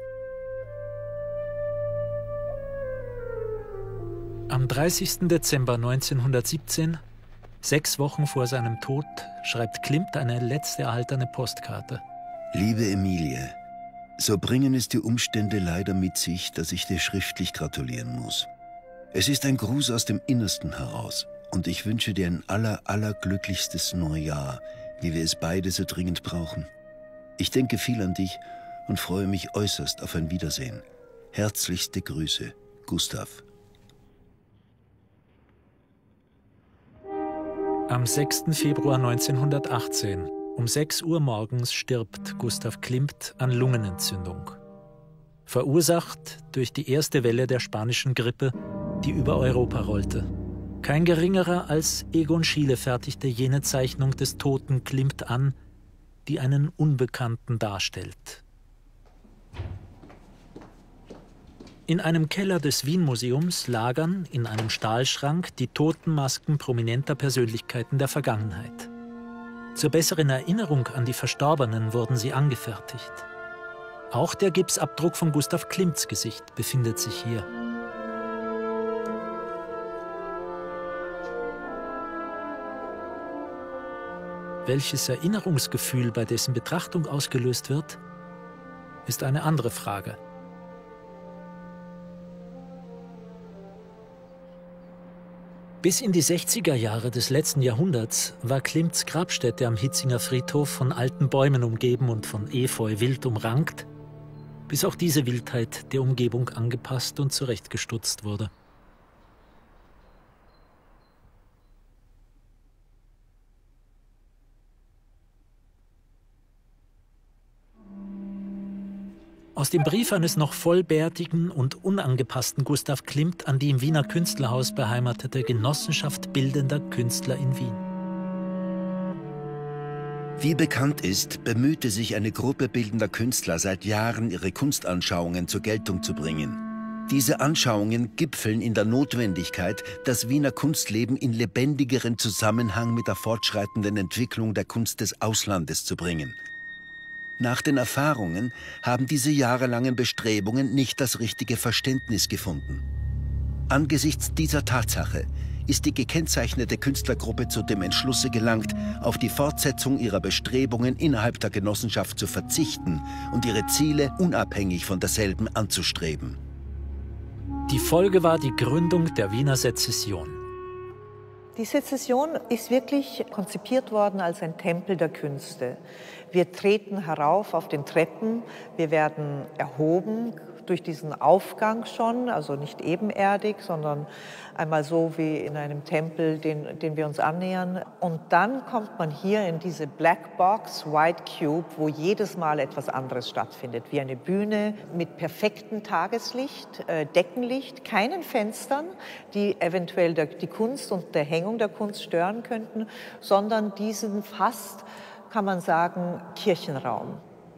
Am dreißigsten Dezember neunzehnhundertsiebzehn, sechs Wochen vor seinem Tod, schreibt Klimt eine letzte erhaltene Postkarte. Liebe Emilie, So bringen es die Umstände leider mit sich, dass ich dir schriftlich gratulieren muss. Es ist ein Gruß aus dem Innersten heraus und ich wünsche dir ein aller, allerglücklichstes Neujahr, wie wir es beide so dringend brauchen. Ich denke viel an dich und freue mich äußerst auf ein Wiedersehen. Herzlichste Grüße, Gustav. Am sechsten Februar neunzehnhundertachtzehn um sechs Uhr morgens stirbt Gustav Klimt an Lungenentzündung. Verursacht durch die erste Welle der spanischen Grippe, die über Europa rollte. Kein geringerer als Egon Schiele fertigte jene Zeichnung des toten Klimt an, die einen Unbekannten darstellt. In einem Keller des Wien-Museums lagern in einem Stahlschrank die Totenmasken prominenter Persönlichkeiten der Vergangenheit. Zur besseren Erinnerung an die Verstorbenen wurden sie angefertigt. Auch der Gipsabdruck von Gustav Klimts Gesicht befindet sich hier. Welches Erinnerungsgefühl bei dessen Betrachtung ausgelöst wird, ist eine andere Frage. Bis in die sechziger Jahre des letzten Jahrhunderts war Klimts Grabstätte am Hitzinger Friedhof von alten Bäumen umgeben und von Efeu wild umrankt, bis auch diese Wildheit der Umgebung angepasst und zurechtgestutzt wurde. Aus dem Brief eines noch vollbärtigen und unangepassten Gustav Klimt an die im Wiener Künstlerhaus beheimatete Genossenschaft Bildender Künstler in Wien. Wie bekannt ist, bemühte sich eine Gruppe bildender Künstler seit Jahren, ihre Kunstanschauungen zur Geltung zu bringen. Diese Anschauungen gipfeln in der Notwendigkeit, das Wiener Kunstleben in lebendigeren Zusammenhang mit der fortschreitenden Entwicklung der Kunst des Auslandes zu bringen. Nach den Erfahrungen haben diese jahrelangen Bestrebungen nicht das richtige Verständnis gefunden. Angesichts dieser Tatsache ist die gekennzeichnete Künstlergruppe zu dem Entschlusse gelangt, auf die Fortsetzung ihrer Bestrebungen innerhalb der Genossenschaft zu verzichten und ihre Ziele unabhängig von derselben anzustreben. Die Folge war die Gründung der Wiener Sezession. Die Sezession ist wirklich konzipiert worden als ein Tempel der Künste. Wir treten herauf auf den Treppen, wir werden erhoben durch diesen Aufgang schon, also nicht ebenerdig, sondern einmal so wie in einem Tempel, den, den wir uns annähern. Und dann kommt man hier in diese Black Box, White Cube, wo jedes Mal etwas anderes stattfindet, wie eine Bühne mit perfektem Tageslicht, äh, Deckenlicht, keinen Fenstern, die eventuell der, die Kunst und der Hängung der Kunst stören könnten, sondern diesen fast, kann man sagen, Kirchenraum.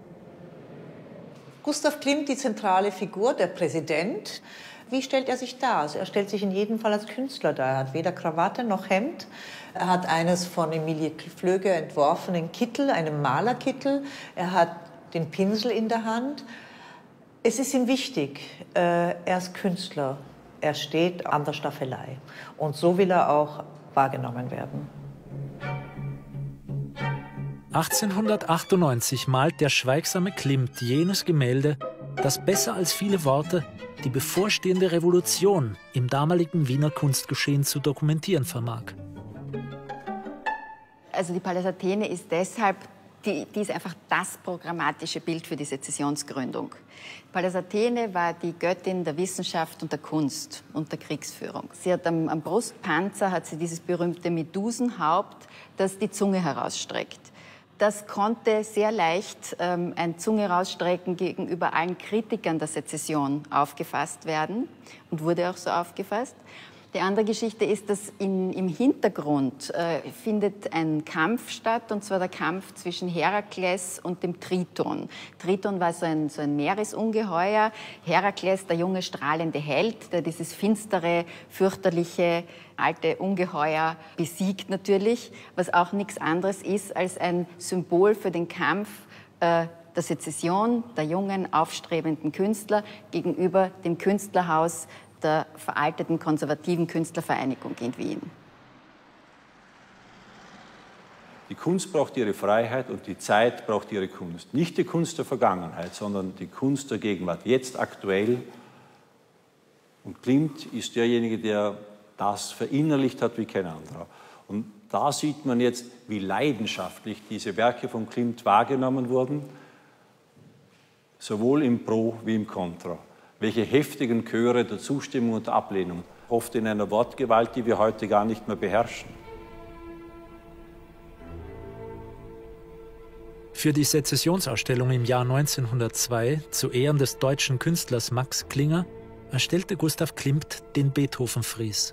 Gustav Klimt, die zentrale Figur, der Präsident. Wie stellt er sich dar? Also er stellt sich in jedem Fall als Künstler dar. Er hat weder Krawatte noch Hemd. Er hat eines von Emilie Flöger entworfenen Kittel, einen Malerkittel. Er hat den Pinsel in der Hand. Es ist ihm wichtig, äh, er ist Künstler. Er steht an der Staffelei. Und so will er auch wahrgenommen werden. achtzehnhundertachtundneunzig malt der schweigsame Klimt jenes Gemälde, das besser als viele Worte die bevorstehende Revolution im damaligen Wiener Kunstgeschehen zu dokumentieren vermag. Also die Pallas Athene ist deshalb, die, die ist einfach das programmatische Bild für die Sezessionsgründung. Pallas Athene war die Göttin der Wissenschaft und der Kunst und der Kriegsführung. Sie hat am, am Brustpanzer hat sie dieses berühmte Medusenhaupt, das die Zunge herausstreckt. Das konnte sehr leicht ähm, ein Zunge-Rausstrecken gegenüber allen Kritikern der Sezession aufgefasst werden und wurde auch so aufgefasst. Die andere Geschichte ist, dass in, im Hintergrund äh, findet ein Kampf statt, und zwar der Kampf zwischen Herakles und dem Triton. Triton war so ein, so ein Meeresungeheuer, Herakles, der junge, strahlende Held, der dieses finstere, fürchterliche, alte Ungeheuer besiegt natürlich, was auch nichts anderes ist als ein Symbol für den Kampf äh, der Sezession, der jungen, aufstrebenden Künstler gegenüber dem Künstlerhaus der veralteten konservativen Künstlervereinigung in Wien. Die Kunst braucht ihre Freiheit und die Zeit braucht ihre Kunst. Nicht die Kunst der Vergangenheit, sondern die Kunst der Gegenwart, jetzt aktuell. Und Klimt ist derjenige, der das verinnerlicht hat wie kein anderer. Und da sieht man jetzt, wie leidenschaftlich diese Werke von Klimt wahrgenommen wurden, sowohl im Pro wie im Contra. Welche heftigen Chöre der Zustimmung und der Ablehnung, oft in einer Wortgewalt, die wir heute gar nicht mehr beherrschen. Für die Sezessionsausstellung im Jahr neunzehnhundertzwei zu Ehren des deutschen Künstlers Max Klinger erstellte Gustav Klimt den Beethoven-Fries.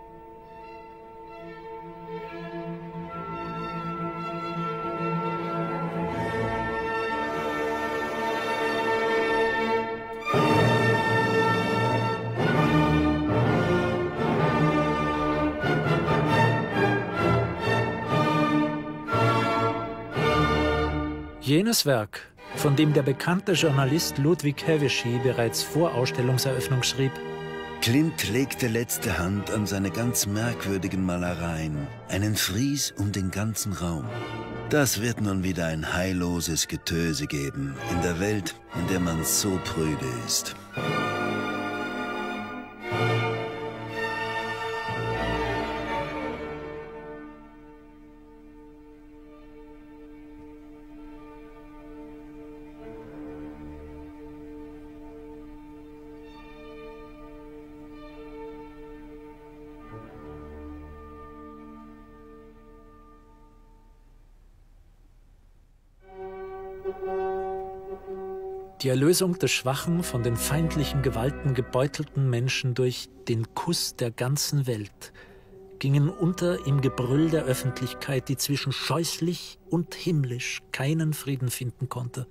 Jenes Werk, von dem der bekannte Journalist Ludwig Heveschy bereits vor Ausstellungseröffnung schrieb: Klimt legte letzte Hand an seine ganz merkwürdigen Malereien, einen Fries um den ganzen Raum. Das wird nun wieder ein heilloses Getöse geben, in der Welt, in der man so prüde ist. Die Erlösung des schwachen, von den feindlichen Gewalten gebeutelten Menschen durch den Kuss der ganzen Welt gingen unter im Gebrüll der Öffentlichkeit, die zwischen scheußlich und himmlisch keinen Frieden finden konnte.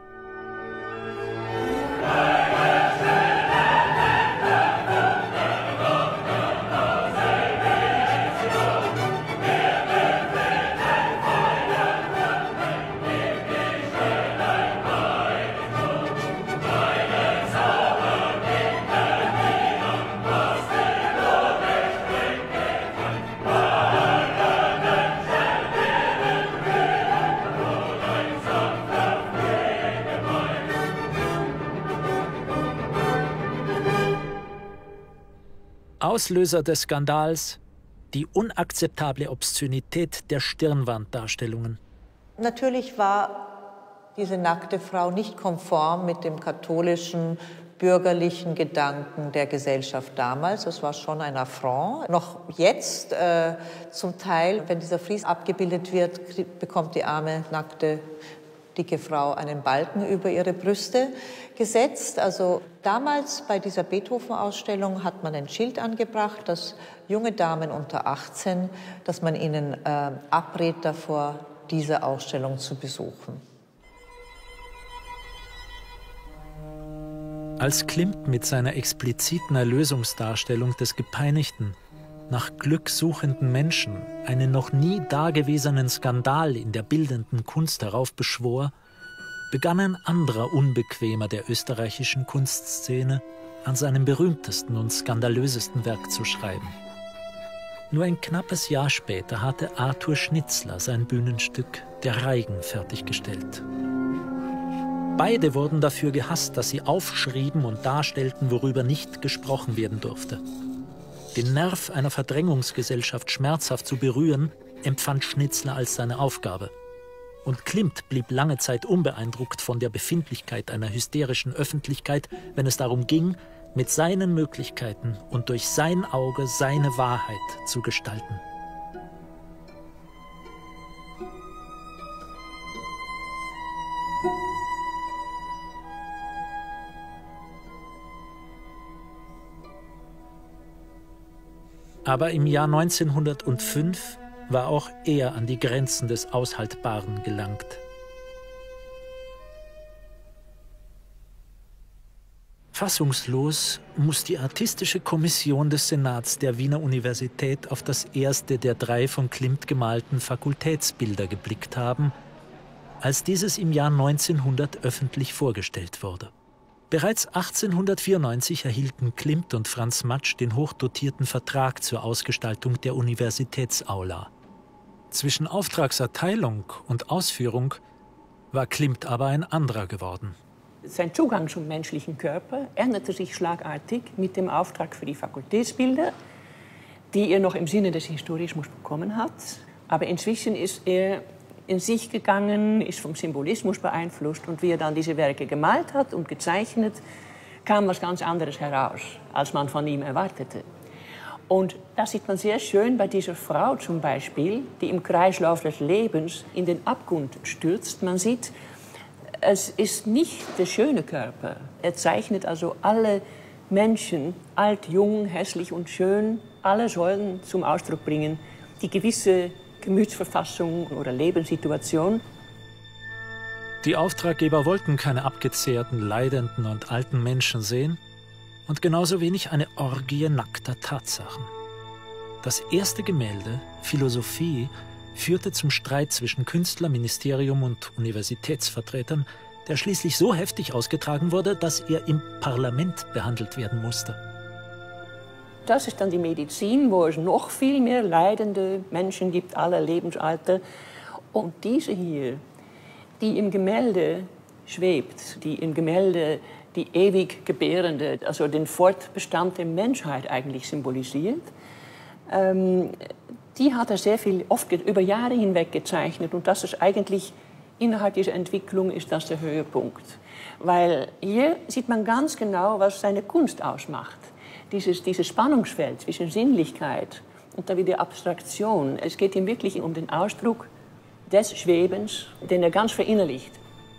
Auslöser des Skandals: die unakzeptable Obszönität der Stirnwanddarstellungen. Natürlich war diese nackte Frau nicht konform mit dem katholischen, bürgerlichen Gedanken der Gesellschaft damals. Es war schon ein Affront. Noch jetzt äh, zum Teil, wenn dieser Fries abgebildet wird, bekommt die arme, nackte, dicke Frau einen Balken über ihre Brüste gesetzt. Also damals bei dieser Beethoven-Ausstellung hat man ein Schild angebracht, dass junge Damen unter achtzehn, dass man ihnen äh, abrät davor, diese Ausstellung zu besuchen. Als Klimt mit seiner expliziten Erlösungsdarstellung des gepeinigten, nach Glück suchenden Menschen einen noch nie dagewesenen Skandal in der bildenden Kunst heraufbeschwor, begann ein anderer Unbequemer der österreichischen Kunstszene an seinem berühmtesten und skandalösesten Werk zu schreiben. Nur ein knappes Jahr später hatte Arthur Schnitzler sein Bühnenstück Der Reigen fertiggestellt. Beide wurden dafür gehasst, dass sie aufschrieben und darstellten, worüber nicht gesprochen werden durfte. Den Nerv einer Verdrängungsgesellschaft schmerzhaft zu berühren, empfand Schnitzler als seine Aufgabe. Und Klimt blieb lange Zeit unbeeindruckt von der Befindlichkeit einer hysterischen Öffentlichkeit, wenn es darum ging, mit seinen Möglichkeiten und durch sein Auge seine Wahrheit zu gestalten. Aber im Jahr neunzehnhundertfünf war auch er an die Grenzen des Aushaltbaren gelangt. Fassungslos muss die artistische Kommission des Senats der Wiener Universität auf das erste der drei von Klimt gemalten Fakultätsbilder geblickt haben, als dieses im Jahr neunzehnhundert öffentlich vorgestellt wurde. Bereits achtzehnhundertvierundneunzig erhielten Klimt und Franz Matsch den hochdotierten Vertrag zur Ausgestaltung der Universitätsaula. Zwischen Auftragserteilung und Ausführung war Klimt aber ein anderer geworden. Sein Zugang zum menschlichen Körper änderte sich schlagartig mit dem Auftrag für die Fakultätsbilder, die er noch im Sinne des Historismus bekommen hat. Aber inzwischen ist er in sich gegangen, ist vom Symbolismus beeinflusst. Und wie er dann diese Werke gemalt hat und gezeichnet, kam was ganz anderes heraus, als man von ihm erwartete. Und das sieht man sehr schön bei dieser Frau zum Beispiel, die im Kreislauf des Lebens in den Abgrund stürzt. Man sieht, es ist nicht der schöne Körper. Er zeichnet also alle Menschen, alt, jung, hässlich und schön, alle sollen zum Ausdruck bringen, die gewisse Gemütsverfassung oder Lebenssituation. Die Auftraggeber wollten keine abgezehrten, leidenden und alten Menschen sehen und genauso wenig eine Orgie nackter Tatsachen. Das erste Gemälde, Philosophie, führte zum Streit zwischen Künstler, Ministerium und Universitätsvertretern, der schließlich so heftig ausgetragen wurde, dass er im Parlament behandelt werden musste. Das ist dann die Medizin, wo es noch viel mehr leidende Menschen gibt, aller Lebensalter. Und diese hier, die im Gemälde schwebt, die im Gemälde die ewig Gebärende, also den Fortbestand der Menschheit eigentlich symbolisiert, ähm, die hat er sehr viel, oft über Jahre hinweg gezeichnet. Und das ist eigentlich, innerhalb dieser Entwicklung ist das der Höhepunkt. Weil hier sieht man ganz genau, was seine Kunst ausmacht. Dieses, dieses Spannungsfeld zwischen Sinnlichkeit und dann wieder Abstraktion. Es geht ihm wirklich um den Ausdruck des Schwebens, den er ganz verinnerlicht.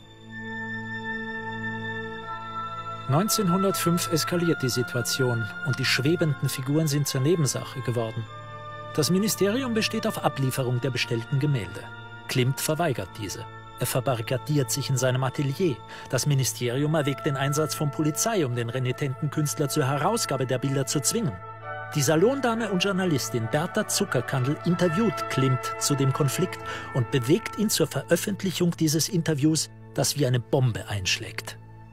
neunzehnhundertfünf eskaliert die Situation und die schwebenden Figuren sind zur Nebensache geworden. Das Ministerium besteht auf Ablieferung der bestellten Gemälde. Klimt verweigert diese. Er verbarrikadiert sich in seinem Atelier. Das Ministerium erwägt den Einsatz von Polizei, um den renitenten Künstler zur Herausgabe der Bilder zu zwingen. Die Salondame und Journalistin Bertha Zuckerkandl interviewt Klimt zu dem Konflikt und bewegt ihn zur Veröffentlichung dieses Interviews, das wie eine Bombe einschlägt.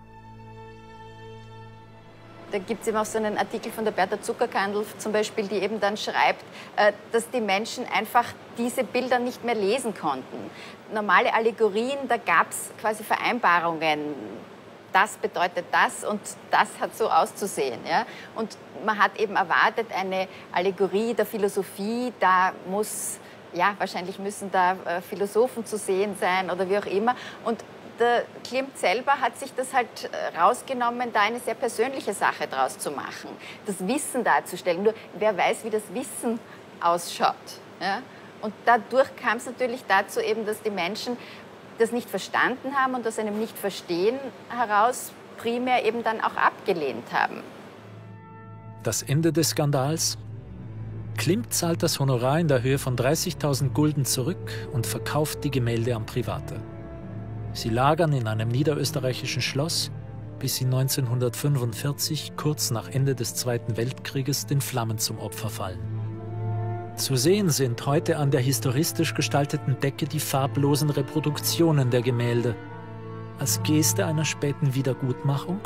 Da gibt es eben auch so einen Artikel von der Bertha Zuckerkandl zum Beispiel, die eben dann schreibt, dass die Menschen einfach diese Bilder nicht mehr lesen konnten. Normale Allegorien, da gab es quasi Vereinbarungen. Das bedeutet das und das hat so auszusehen. Ja? Und man hat eben erwartet, eine Allegorie der Philosophie, da muss, ja, wahrscheinlich müssen da Philosophen zu sehen sein oder wie auch immer. Und der Klimt selber hat sich das halt rausgenommen, da eine sehr persönliche Sache draus zu machen, das Wissen darzustellen. Nur wer weiß, wie das Wissen ausschaut. Ja? Und dadurch kam es natürlich dazu, eben, dass die Menschen das nicht verstanden haben und aus einem Nicht-Verstehen heraus primär eben dann auch abgelehnt haben. Das Ende des Skandals? Klimt zahlt das Honorar in der Höhe von dreißigtausend Gulden zurück und verkauft die Gemälde an Private. Sie lagern in einem niederösterreichischen Schloss, bis sie neunzehnhundertfünfundvierzig, kurz nach Ende des Zweiten Weltkrieges, den Flammen zum Opfer fallen. Zu sehen sind heute an der historistisch gestalteten Decke die farblosen Reproduktionen der Gemälde, als Geste einer späten Wiedergutmachung.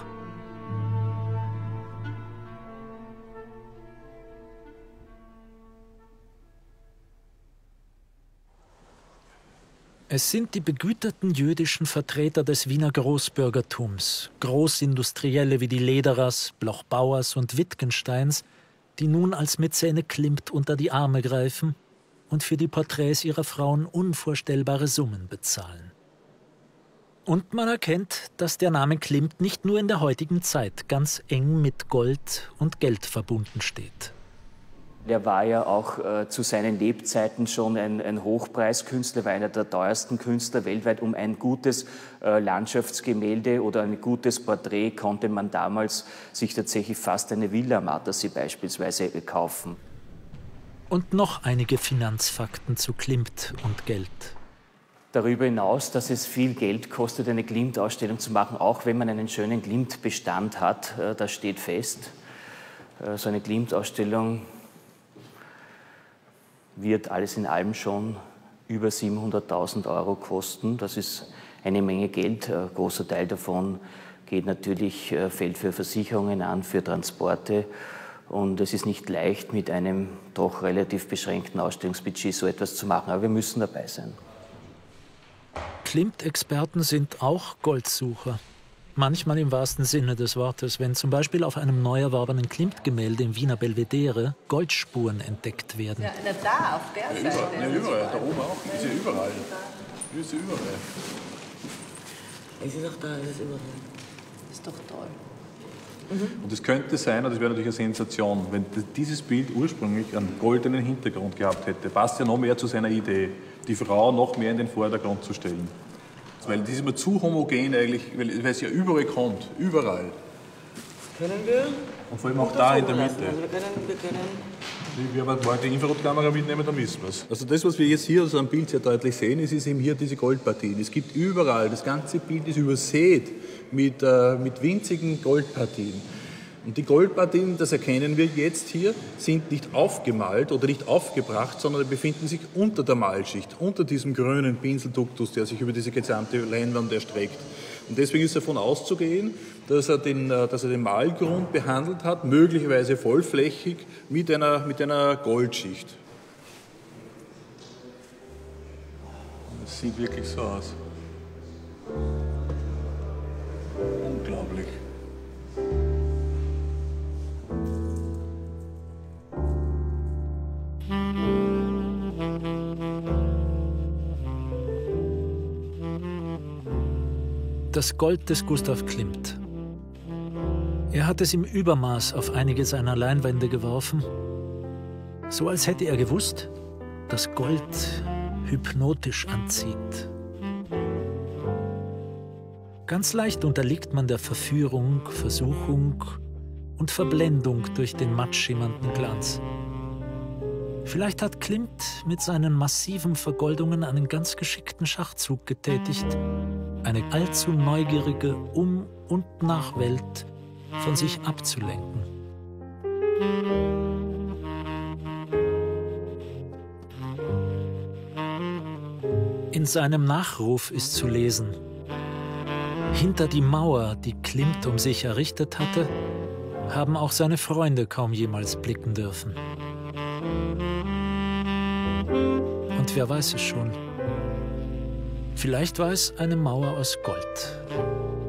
Es sind die begüterten jüdischen Vertreter des Wiener Großbürgertums, Großindustrielle wie die Lederers, Bloch-Bauers und Wittgensteins, die nun als Mäzene Klimt unter die Arme greifen und für die Porträts ihrer Frauen unvorstellbare Summen bezahlen. Und man erkennt, dass der Name Klimt nicht nur in der heutigen Zeit ganz eng mit Gold und Geld verbunden steht. Er war ja auch äh, zu seinen Lebzeiten schon ein, ein Hochpreiskünstler, war einer der teuersten Künstler weltweit. Um ein gutes äh, Landschaftsgemälde oder ein gutes Porträt konnte man damals sich tatsächlich fast eine Villa am Attersee beispielsweise äh, kaufen. Und noch einige Finanzfakten zu Klimt und Geld. Darüber hinaus, dass es viel Geld kostet, eine Klimt-Ausstellung zu machen, auch wenn man einen schönen Klimt-Bestand hat, äh, das steht fest. Äh, so eine Klimt-Ausstellung wird alles in allem schon über siebenhunderttausend Euro kosten. Das ist eine Menge Geld. Ein großer Teil davon geht natürlich, fällt für Versicherungen an, für Transporte. Und es ist nicht leicht, mit einem doch relativ beschränkten Ausstellungsbudget so etwas zu machen. Aber wir müssen dabei sein. Klimt-Experten sind auch Goldsucher. Manchmal im wahrsten Sinne des Wortes, wenn zum Beispiel auf einem neu erworbenen Klimt-Gemälde im Wiener Belvedere Goldspuren entdeckt werden. Ja, na da, auf der ja, Seite. Überall, ja, überall, da oben auch. Ist ja überall. Ist ja überall. Es ist auch da, es ist überall. Das ist doch toll. Mhm. Und es könnte sein, und das wäre natürlich eine Sensation, wenn dieses Bild ursprünglich einen goldenen Hintergrund gehabt hätte, passt ja noch mehr zu seiner Idee, die Frau noch mehr in den Vordergrund zu stellen. Weil das ist immer zu homogen eigentlich, weil es ja überall kommt, überall. Können wir? Und vor allem auch da in der Mitte. Also wir können, wir können Wenn wir aber die Infrarotkamera mitnehmen, dann wissen wir es. Also das, was wir jetzt hier also am Bild sehr deutlich sehen, ist, ist eben hier diese Goldpartien. Es gibt überall, das ganze Bild ist übersät mit, äh, mit winzigen Goldpartien. Und die Goldpartien, das erkennen wir jetzt hier, sind nicht aufgemalt oder nicht aufgebracht, sondern befinden sich unter der Malschicht, unter diesem grünen Pinselduktus, der sich über diese gesamte Leinwand erstreckt. Und deswegen ist davon auszugehen, dass er den, dass er den Malgrund behandelt hat, möglicherweise vollflächig mit einer, mit einer Goldschicht. Das sieht wirklich so aus. Unglaublich. Das Gold des Gustav Klimt. Er hat es im Übermaß auf einige seiner Leinwände geworfen, so als hätte er gewusst, dass Gold hypnotisch anzieht. Ganz leicht unterliegt man der Verführung, Versuchung und Verblendung durch den matt schimmernden Glanz. Vielleicht hat Klimt mit seinen massiven Vergoldungen einen ganz geschickten Schachzug getätigt, eine allzu neugierige Um- und Nachwelt von sich abzulenken. In seinem Nachruf ist zu lesen: Hinter die Mauer, die Klimt um sich errichtet hatte, haben auch seine Freunde kaum jemals blicken dürfen. Und wer weiß es schon? Vielleicht war es eine Mauer aus Gold.